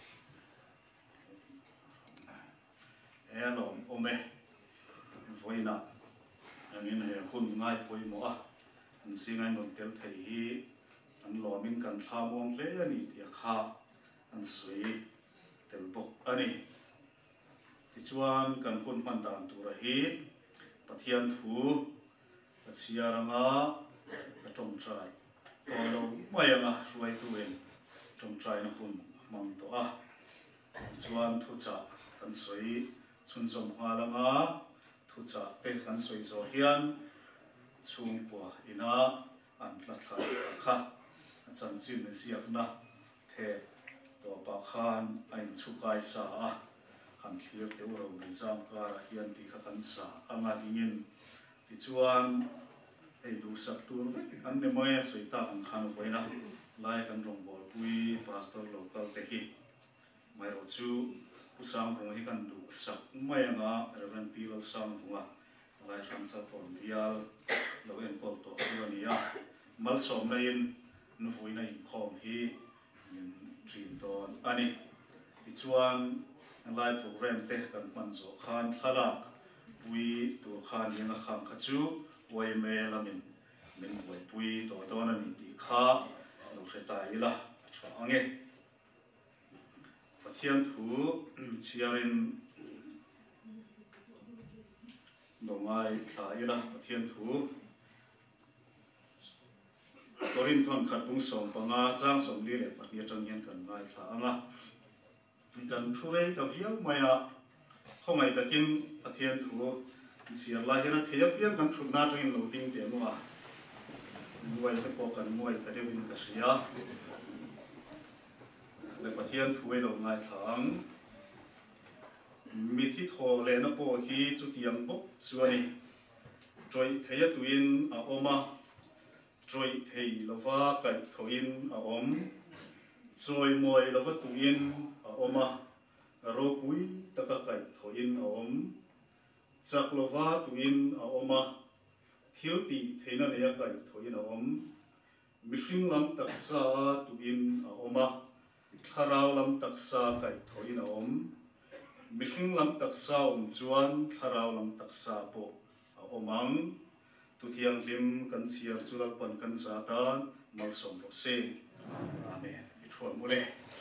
Speaker 6: elom ome voina angin he hun ngai poi mo a an singai non tel thei hi an lomin kan thamong le ani tia kha an sui tel bok ani tichuan kan hun man dan tura hi pathian thu chiaranga atong trai tolo mayanga suai tuin tong trai na hun mang to a chuan thu cha kan soi chun som halanga thu cha te kan soi zo hian chung kwa ina an la thai kha chan chin ne siak na the to pa khan ain chu kai sa a kan thlir te ro me jam ka hian ti kha kan sa anga dingin ti chuan ei du sak tur an ne moya soi ta kan khan voina lai kan rong bol pui pastor local te hi mai ro chu usang ko hi kan du sak mai anga reverend people sang hunga lai sam cha pon dial lo en ko to ania mal som nain nu voina in khom hi min trin don ani ti chuan lai program te kan man zo khan thalak pui tu khan yana kham kha chu wai me lamin min wai pui to don ani ti kha lo se tai la change pathian thu chiarin dongai thlai la pathian thu torin thon khat bung som panga chang som li le pathian tang yan kan ngai thla anga kan thurei ta viau maya khomai takin pathian thu chiar la yana theyap pian kan thuna tangin lo ding te nuwa muai te po kan muai ta dewin ka sia le pathian thu lo ngai thang mi thi tho le na po hi chu tiang bok chuani troi theya tuin a oma troi thei lova kai thoin a om troi moi lova tuin a oma ro pui taka kai thoin a om chak lova tuin a oma thiu ti theina le kai thoin a om mishing lam taksa tuin a oma tharau lam taksa kai thoin a om mishing lam taksa chuan tharau lam taksa po a omang tu thiang lim kan chiar chulak pan kan sa tan mal som lo se amen i thon mole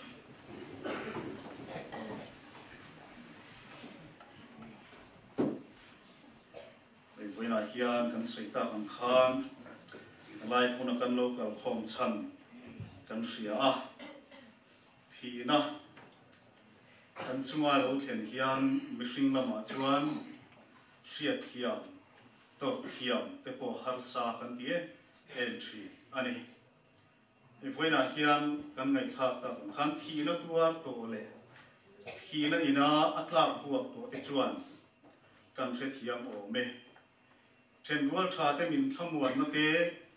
Speaker 6: voina hian kan seita kan khan lai puna kan local khom chan kan ria a thina kan chunga lo thlen hian mihring lama chuan hriat hiam tor hiam te po har sa kan tie entry ani e voina hian kan ngai thak ta kan thina tuar to le thina ina atlak buak to e chuan kan hriat hiam o me chen rual tha te min thamuan na te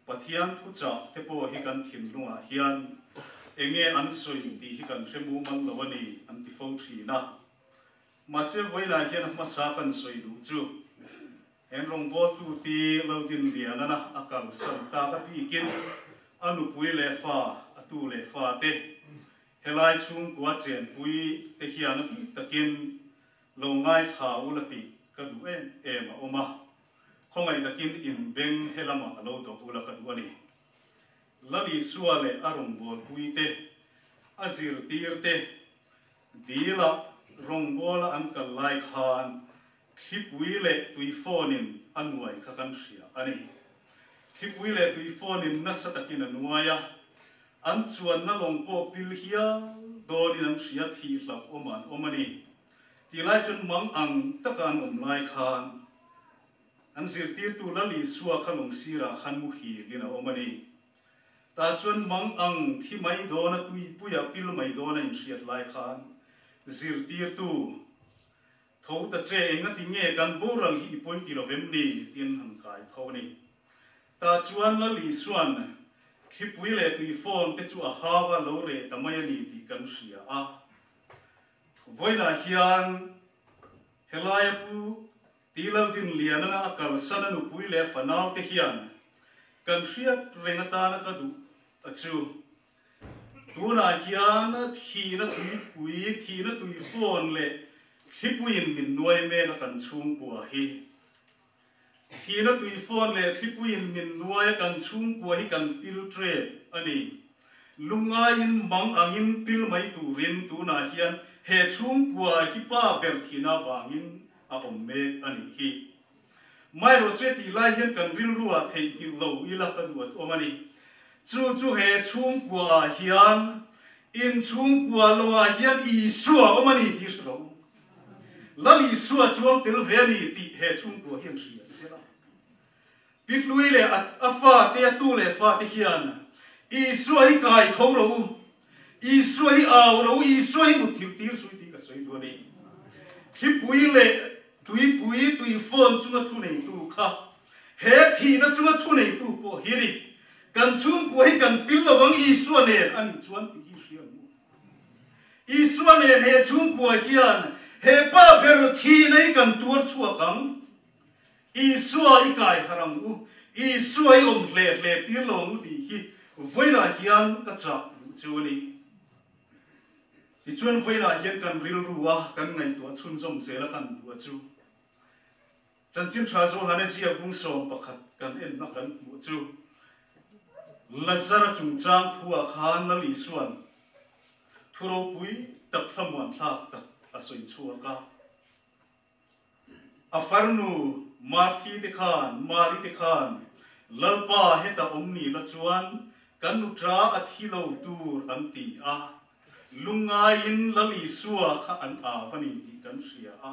Speaker 6: pathian thu cha te po hi kan thin lunga hian enge an soi ti hi kan remu mang lawani an ti fo thi na ma se voina hian ma sa kan soi du chu en rong bo tu ti lo din lian na akal san ta ka ti kin anu pui le fa atu le fa te helai chung kwa chen pui te hian takin lo ngai tha ulati ka du em oma khongai takin in beng helama lo to ula ka du ani lali suale arong bol pui te azir tir te dila rong bola an kal lai khan khipui le tui phonin anuai kha kan sia ani khipui le tui phonin na satakin anuaya an chuan na long po pil hia doni nam sia thi hlap oman omani tilai chun mang ang takan lai khan an zir tir tu lali suwa khalong sira khan mu hi lina omani ta chuan mang ang thi mai dona tui puya pil mai dona in siat lai khan zir tir tu thau ta che enga ti nge kan boral hi point ti lovem ni tin han kai thau ni ta chuan lali suan khipui le tui phone te chu a hawa lo re tamaya ni ti kan sia a voina hian helaya pu tilal din liana akal sananu pui le fanau te hian kan sia rengata na ka du achu tuna hian thina tui phone le khipuin min noi me na kan chung kwa hi thina tui phone le khipuin min noi kan chung kwa hi kan pil tre ani lungain mang angin pil mai turin tuna hian he chung kwa hi pa ber thina wangin a om me ani hi mai ro che ti lai hian kan ril ruwa thei ki lo ila ka du omani chu he chung kwa hian in chung kwa lo hian I suwa omani ti sro lali suwa chuang tel veli ti he chung kwa hian sia sela pitlui le afa te tu le fa te hian I suwa hi kai thau ro I suwa hi aw ro I suwa hi mu thil tir sui ti ka soi do ni khipui le tui phone chunga thu nei tu kha he thi na chunga thu nei tu po hiri kan chung ko hi kan pil lawang I suwa ne ani chuan ti hi hian I suwa ne he chung ko hian he pa ber thi nei kan tur chua kang I suwa I kai harang u I suwa I om hle ti long ti hi voina hian ka cha chu ni I chuan voina hian kan ril ruwa kan ngai to chun som zela kan du chu chan chin thra zo hane chia bung som pakhat kan en na kan mu chu lazara chung chang phua khan na li suan thuro pui tak thamwan tha tak asoi chua ka afarnu marthi te khan mari te khan lalpa heta omni la chuan kan nu tra athilo tur anti a lungain lali suwa kha an a pani ti kan sia a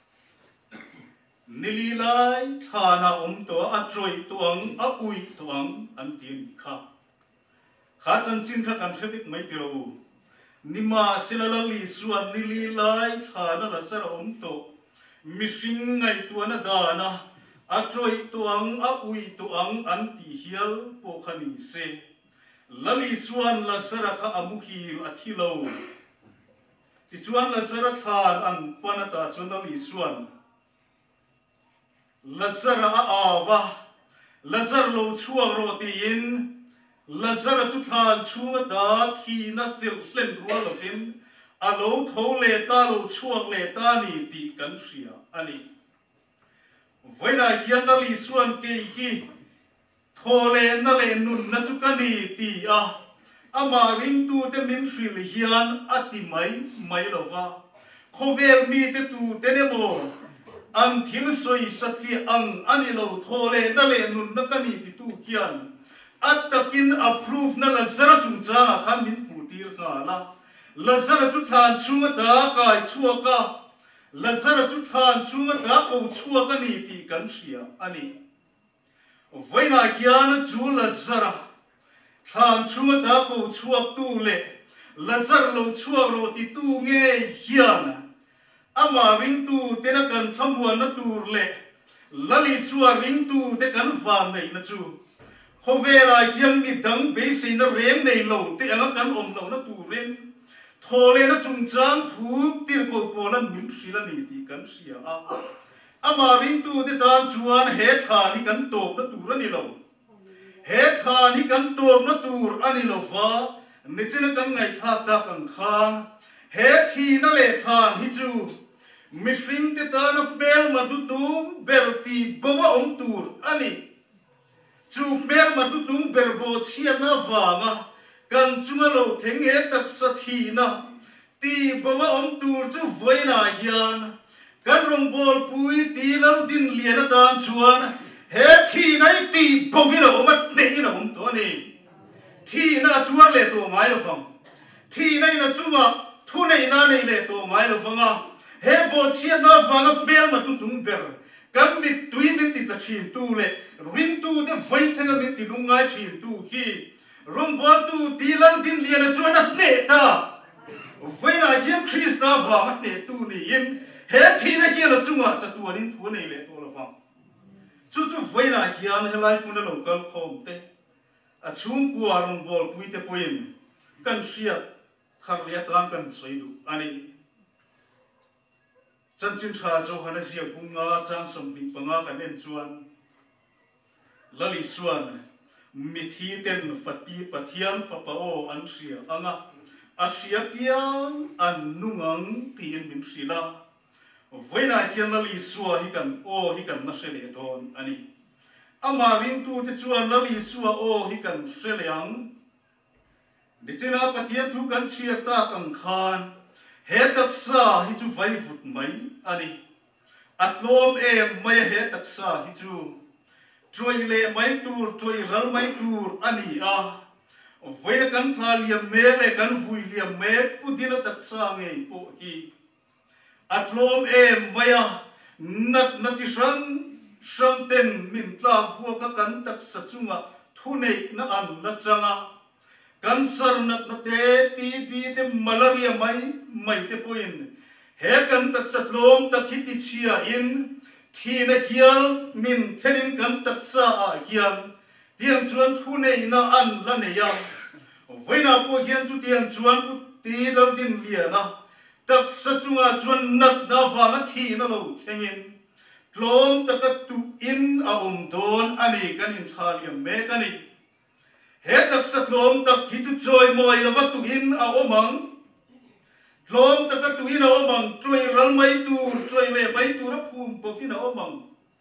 Speaker 6: nililai thana to atroi tuang a ui tuang an tin kha chan chin kha kan khretik mai ti ro nima silalali suwa nililai thana la sar to missing ngai tuana dana atroi tuang a ui tuang an ti hial po khani se lali suan la sara kha amuhi athilo ti chuan la sara than an panata chunali suan la sara awa la sar lo chuang ro ti in la sara chu than chunga da thi na chil hlen rual lovin a lo tho le ta lo chuang le ta ni ti kan sia ani voina hian lali suan ke hi thole na le nun na chu kani ti a ama ring tu te min sri hian ati mai lova khovel mi te tu te ne mo an thil soi satri ang ani lo thole na le nun na kani ti tu kian atakin approve na la zara chung cha khan min pu tir ka la la zara chu than chunga da kai chua ka la zara chu than chunga da ko chua ka ni ti kan sia ani voina kian chu la zara than chunga da ko chua tu le la zar lo chua ro ti tu nge hian ama ring tu te na kan thamwa na tur le lali suwa ring tu te kan van nei na chu khô về lại kiên mi đắng bế xin nó rèn này lâu thì anh cần ôm lâu nó tù lên thô lên nó trung trang thú tiêu bộ nó miếng xí là nỉ thì cần xí mà riêng tu thì tan chuan hết thà ni cần tôm nó tù ra nỉ lâu hết thà ni cần tôm nó tù anh nỉ lâu va nị chỉ nó cần ngày thà ta cần khang hết khi nó lệ thà hi chu mi sinh thì ta nó bel mà tu bel thì bông ông tù anh nỉ chú bel mà tu bel bộ chia nó vàng cần chúng lâu thế nghe đặc sắc thì na ti bông ông tù chú với na hiền cần rong bol bùi ti lâu tin liền nó tan chuan hết thì này ti bông vi lâu mất này nó ông tổ này thì na tua lệ tổ mai lo phong thì này na chúng thu này na này lệ tổ mai lo phong hết bộ chia nó vàng bel mà tu bel cần bị tùy bị tịt chìm tu lệ rin tu để vay thằng bị tịt lung ngay chìm tu khi rong bol tu ti lâu tin liền nó chuan nó nệ ta với là Giêsu Christ ta vào mắt nệ tu này in hết thì này kia là chúng chặt tu nín thu này lệ tu là phong chú với là kia nó lại cũng là lòng cần khom thế chúng qua rong bol bùi te poem cần siết khắc liệt tăng cần soi du anh chân chân cha cho hắn siết cũng ngã trang sầm bị băng ngã cái nên chuan lali chuan mi thi tên phật thiam phật bảo an siết anga asia piang an nungang tiền min sila với này kia lali xua hi cần nó sẽ lệ thôn anh ama rin tu te chuan lali suwa o hi kan seleang ni china patia tu kan chia ta kan khan he taksa hi chu vai vut mai ani atlom mai he taksa hi chu troi le mai tur troi ral mai tur ani voi kan thaliam me le kan vui liam me pudina taksa ngei po ki atlom mai nat chi sang tên min tla bua ka kan tak sa chunga thu nei na an na changa cancer na te TB te malaria mai te poin he kan tak sa tlom tak hiti chia in thi na kial min thenin kan tak sa a kiam tiang chuan thu nei na an la ne ya voina po hian chu tiang chuan pu ti dal din lia na tak sa chunga chuan nat na wa ma thi na lo thengin lom takat tu in don ani kanin thaliam me kani he tak sat lom tak hitu joy moi la tu in omang lom takat tu in omang joy ral mai tu joy le mai tu ra phum po fin omang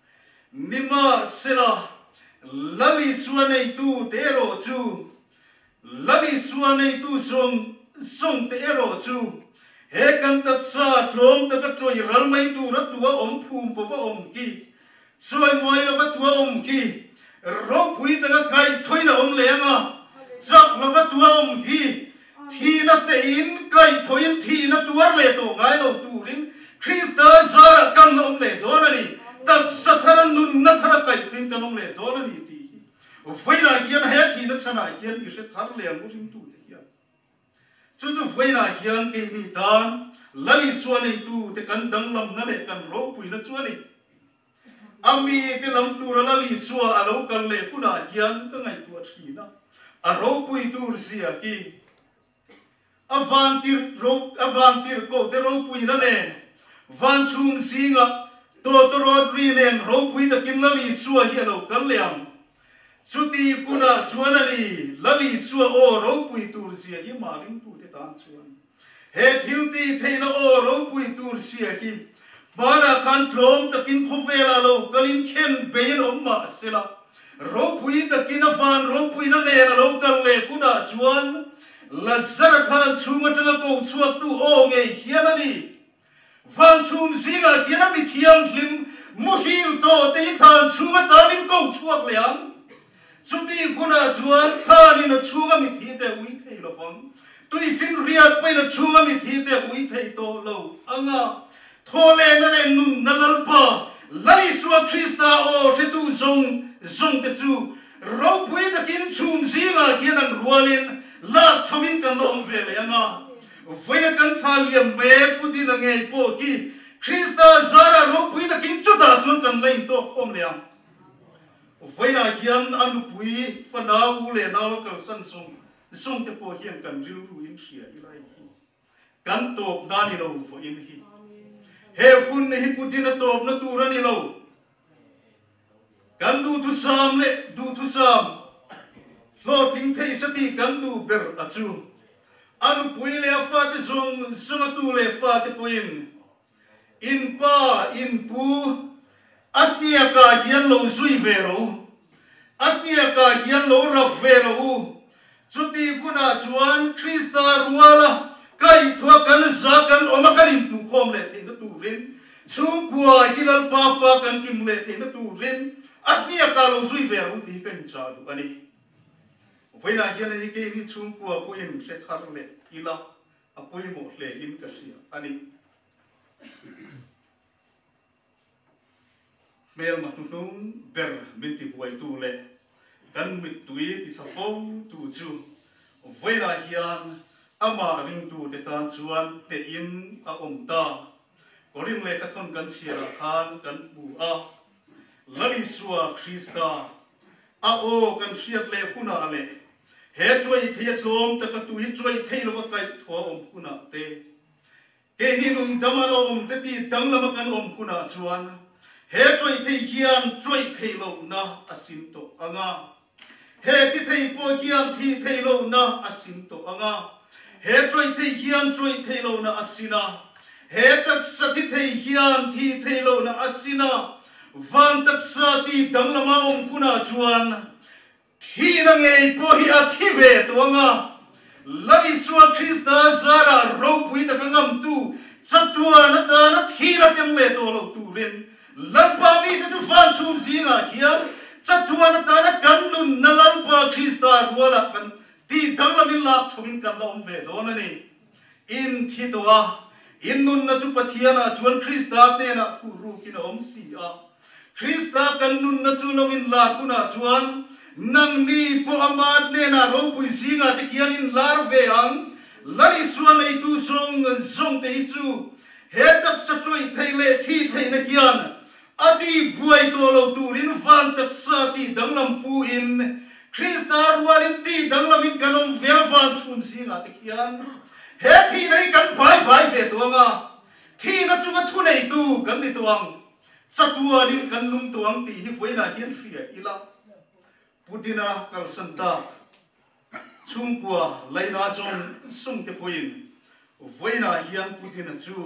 Speaker 6: nima sela lali suanei tu tero chu lali suanei tu song tero chu he kan tak sa tlom tak choi ral mai tu ra tua phum po va ki choi moi la tua ki ro pui tak kai thoi na lenga chak la tua ki thi na te in kai thoi thi na tua le to ngai lo tu rin Krista zara kan le do na ni tak sa thara nun na thara kai thin kan le do na ni ti voi na kian he thi na chana kian ki se thar le ang sim tu chú với là hiền cái gì tan lấy xuân này tu thì cần đăng lâm nó để cần rô bùi nó xuân này ami cái lâm tu là lấy xuân à lâu cần lệ cũng là hiền cái ngày tuột xí đó à rô bùi tu gì à kì van tir cô te rô bùi nó nè van chung xí ngà tô rô tri nè rô bùi ta kinh lấy xuân hiền lâu cần liang chú ti kuna chuan ani lali chua o ro pui tur sia hi ma ring tu te tan chuan he thil ti theina o ro pui tur sia ki bara kan thlom takin khuvela lo kalin khen bein omma sela ro pui takin afan ro pui na le lo kal le kuna chuan lazar khan chunga tala ko chuak tu o nge hian ani van chum zinga kina mi thiam hlim muhil to te than chunga tamin ko chuak leang chúng đi cũng là chúa thà đi là chúa mình thi để uy thầy là phong tôi phim riết bây là chúa mình thi để uy thầy to lâu anh thô lên nó lên nung nó lal pa lấy chúa Krista o sẽ tu zong cái chú rau bui đã kín chum gì mà kia năng rualin la chomin kan lo vềเลยanh với cái kan thà liam mẹ cũng đi là nghe po ki Krista zara rau bui đã kín chút đã chuan kan lên to không liam với là hiền anh bùi phần nào u lệ nào cần sân sung te po hiền cần riu ruin xia ilai kan top na ni lo fo in hi he kun hi putin top na tu ra ni lo kan du tu sam lo ting thei sati kan du ber achu anu pui le fa te zong tu le fa te puin in pa in pu atia ka hian lo zui ve ro atia ka hian lo rap ve ro chuti kuna chuan Krista ruala kai thua kan za kan oma kan tu khom le the tu rin chung kwa hilal papa kan kim le the tu rin atia ka lo zui ve ro ti kan cha du ani với là hiện nay cái đi chung của cô em sẽ thắt lệ ila apoi một lệ in cái gì anh mel mà nung ber mình thì quay tu lệ kan mit tui thì sao phong tu chu với là hiện ama ring tu để tan chuan để in ta có ring lệ các thôn kan xia khan kan bu a lali suwa Krista o kan siat lệ kuna lệ he choi thia tlom ta ka tu hi choi thei lo kai thwa kuna te ke ni nung damalo te ti danglama kan kuna chuan he choi thei hian choi thei lo na asim to anga he ti thei po hian thi thei lo na asim to anga he choi thei hian choi thei lo na asina he tak sa ti thei hian thi thei lo na asina van tak sa ti danglama kuna chuan hi na ngei po hi a thi ve to anga lai chuan Krista zara ro pui ta kangam tu chatua na ta na thi na tem le to lo tu ren lan pa mi ta tu fan chum zinga kia chatua na ta na kan nun na lan pa Krista ruala kan ti dang la min lak chumin kan la om ve do na ni in thi to a in nun na chu pathiana chuan Krista te na tu ru kin om si a Krista kan nun na chu lo min la kuna chuan nang ni po amat ne na ro pui singa te kian in lar ve ang lari chuan nei tu zong te chu he tak sa choi thei le thi thei na kian ati buai to lo tu rin van tak sa ti danglam pu in Krista rualin ti danglam in kanom ve van chum singa te kian he thi nei kan bai ve to nga thi na chu nga thu nei tu kan ni tuang chatua din kan nung tuang ti hi voi na hian fia ila Pudina kalsanta chungkua laina zong sung te poin voina hian Pudina chu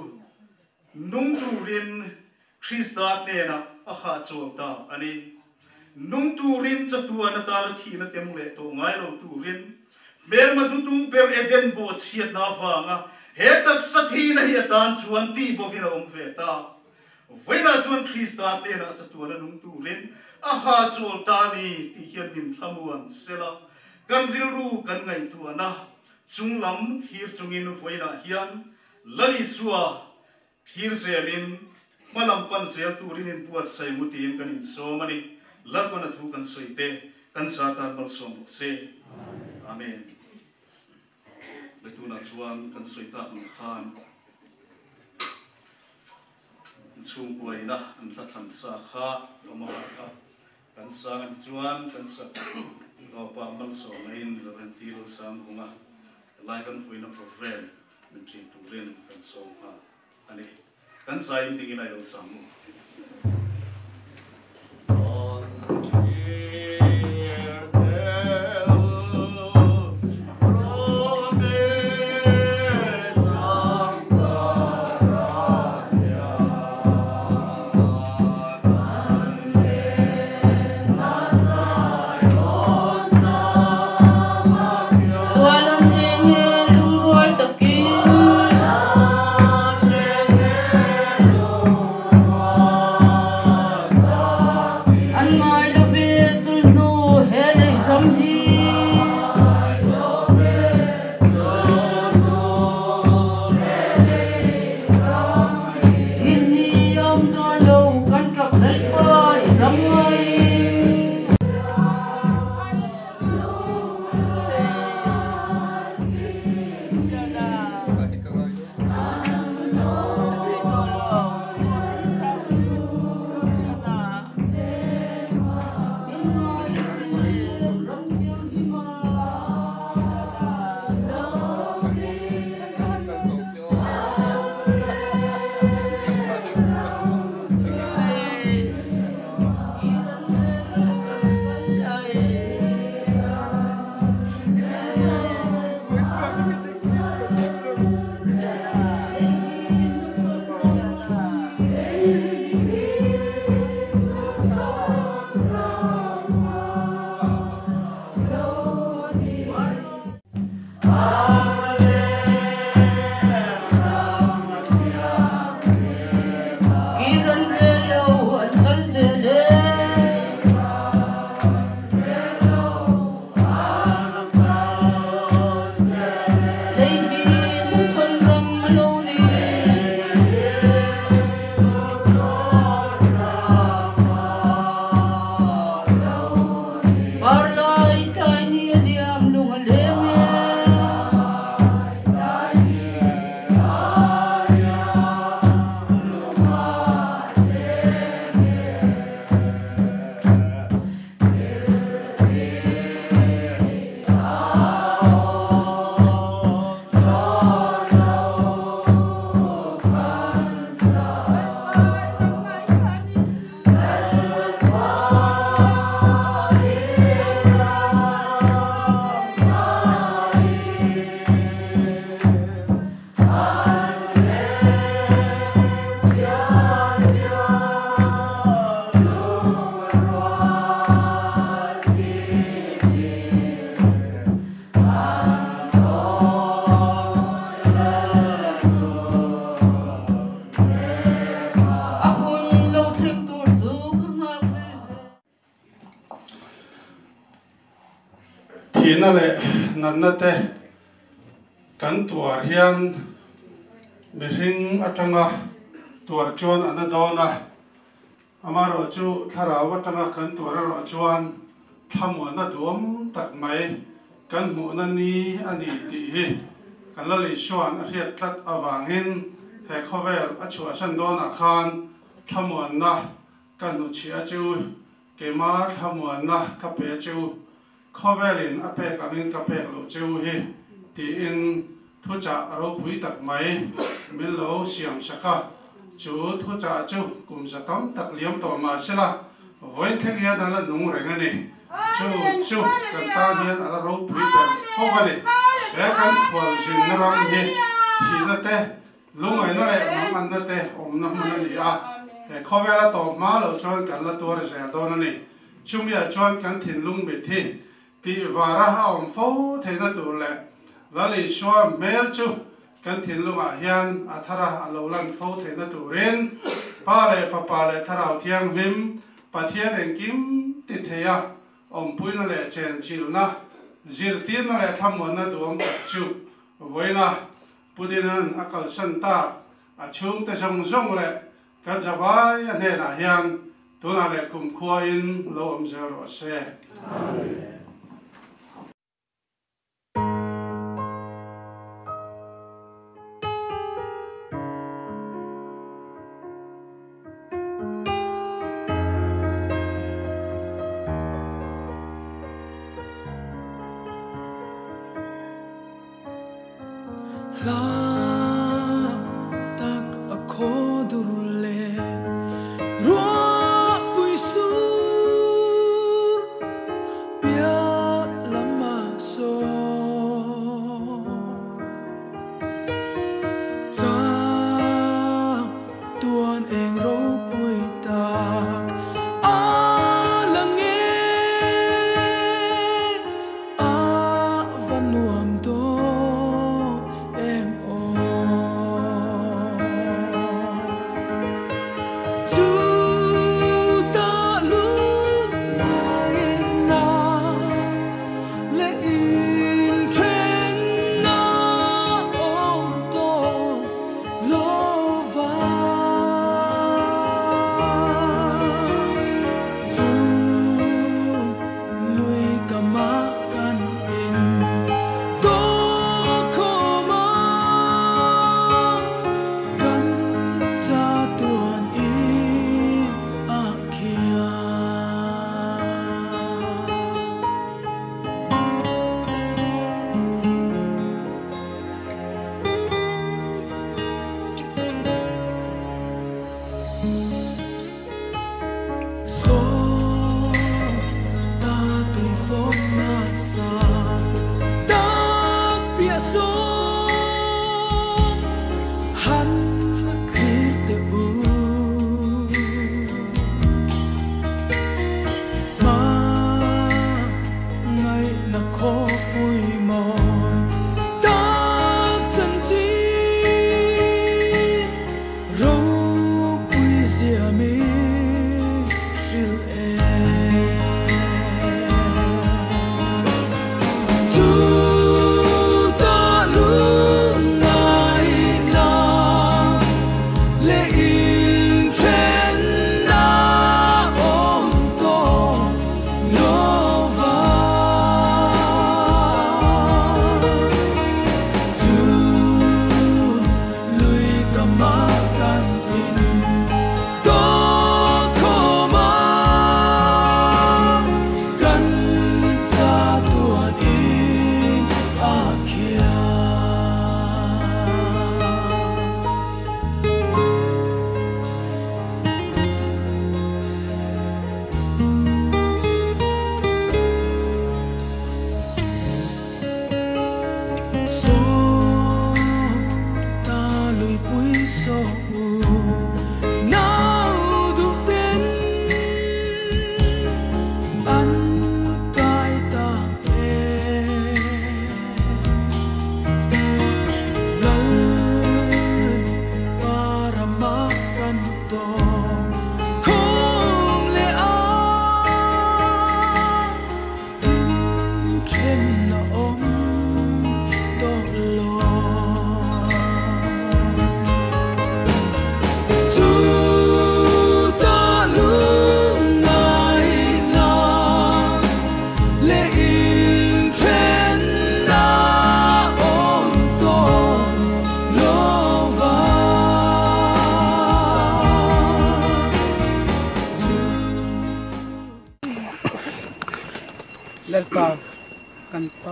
Speaker 6: nung tu rin Krista ne na akha chota ani nung tu rin chatua na ta na thi na tem le to ngai lo tu rin mel ma du tung per eden bo chiat na wa nga he tak sathi na hi tan chuan ti bo vina om ve ta voina chuan Krista ne na chatua na nung tu rin aha chol tani ti hian dim thamuan sela kan rilru kan ngai tu ana chunglam hir chungin voina hian lali suwa hir zelin malam pan zel turin in puat sai mutin kan in somani lakona thu kan soite kan satan bal som se amen betuna chuan kan soita khan chung puaina an ta than sa kha ma ka kan sang chuan kan sa no pa mal so lein ren ti ro sang kuma lai kan puina program min chin tu ren kan so ha ani kan sai ding ina lo sang na le nan na te kan tuar hian mi hring atanga tuar chuan ana dawna amaro chu tharaw atanga kan tuar ro chuan thamwa na duam tak mai kan mu na ni ani ti hi kan la le chuan a riat tlat awangin he khovel a chua san dawna khan thamwa na kan nu chia chu kema thamwa na ka pe chu khovelin a pe kamin ka pe lo chu hi ti in thu cha ro phui tak mai min lo siam saka chu thu cha chu kum sa tam tak liam to ma sela voi thek ya dala nung renga ni chu kan ta hian ala ro phui ta ho ni be kan khol sin na ram hi thi na te lungai na le mang an na te om na mun ni a he khovela to ma lo chon kan la tur se do na ni chum ya chon kan thin lung be thi ti vara ha om fo the na tu le lali shwa mel chu kan thin lunga hian athara alo lan fo the na tu ren pa le tharau thiang him pathian engkim ti theya om puina le chen chil na zir tin na le thamon na duam chu voina pudinan akal san ta a chung te song song le ka jawai ane na hian tuna le kum khuain lo om zero se amen.
Speaker 7: Yeah.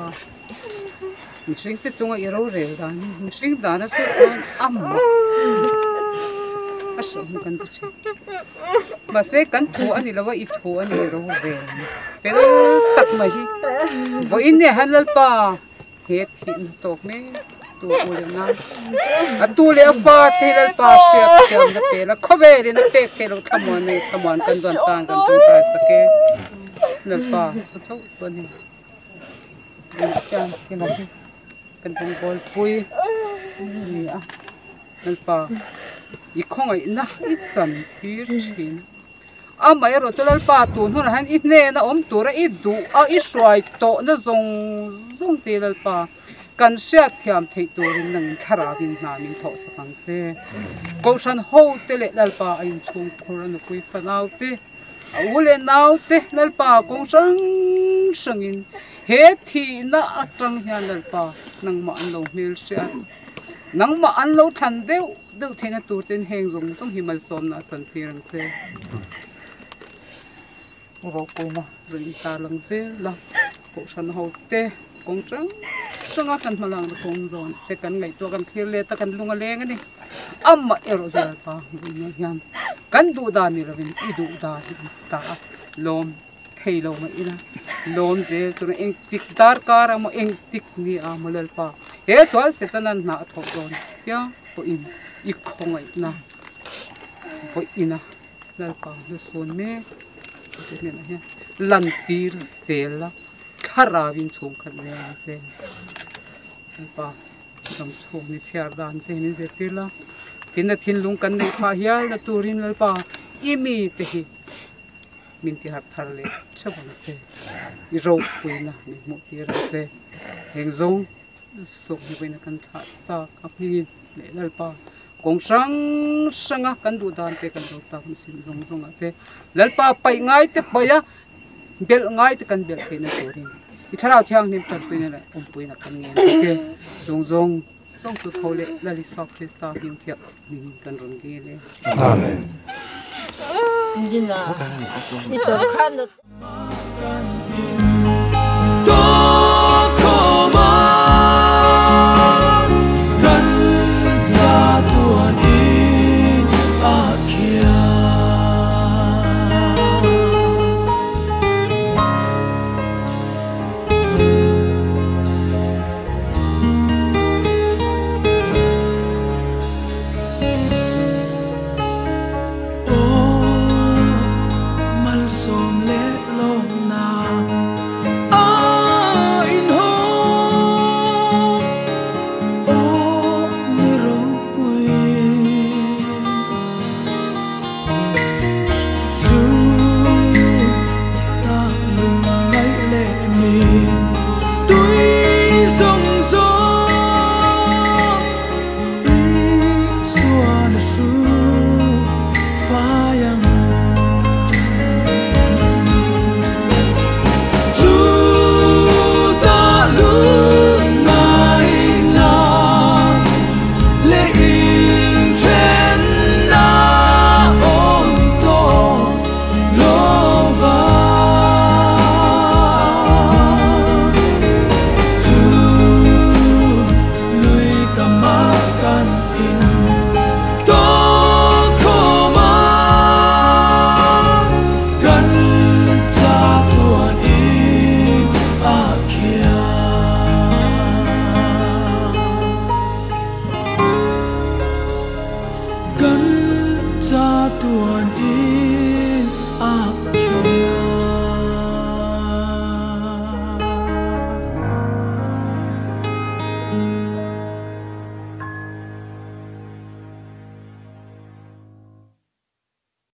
Speaker 7: sinh thế chúng ai râu rêu đàn sinh đàn nó suốt âm mà sống cần thế mà sẽ cần thua anh là vậy thua anh râu rêu cái đó tắc mà gì vậy nè hắn là pa hết thịnh tộc mấy tu lên na tu lên pa thì là pa sẽ xem nó thế là khó về thì nó thế thế nó tham ăn cần toàn tang cần tu sai sake là pa tốt quá nè cái này cần cần bol pui à nên pa ít không ấy na ít dần ít chín mày rồi cho nên pa tuôn hơn hắn ít nè nó tu ra ít đủ ít xoay to nó dùng tiền là pa cần xét thiam thấy tu nên nâng khara bin na mình thọ sa phăng thế câu san hậu thế lệ là pa anh chung khora nó quy phân nào thế ule nào thế là pa câu san sangin hết thì nó trăng hiền là pa nâng mà ăn lâu miêu xét nâng mà ăn lâu thành đều thế là tu trên hàng dùng trong hiểm sôm na sân phi răng thế rồi cô mà rồi ta lần thế là câu san hậu thế công trăng sang akan malang kong zon second ngày to kan khile ta kan lunga leng ani amma ero ja pa ni yan kan du da ni ravin I du da ta lom thei lo ma ina lom je tu eng tik dar kar ma eng tik ni a malal pa he twal setanan na thok don ya po in I khongai na po ina lal pa du son me ni na ya lan tir sela kharavin chung khat le se pa dam chung ni chiar dan te ni se tila tin thin lung kan nei pha hial na turin lal pa imi te hi min ti har thar le chabang te I ro puina ni mo ti ra se heng zong sok ni puina kan tha ta kapni le lal pa kong sanga kan du dan te kan do ta sin zong zong ate lal pa pai ngai te pa ya bel ngai te kan bel te na turin itharau thiang nim tar puina la puina kan nge ke zong zong tu thole la li sok le sta him thia ni kan ron ge le
Speaker 6: amen
Speaker 8: Dina ito kan
Speaker 9: tuan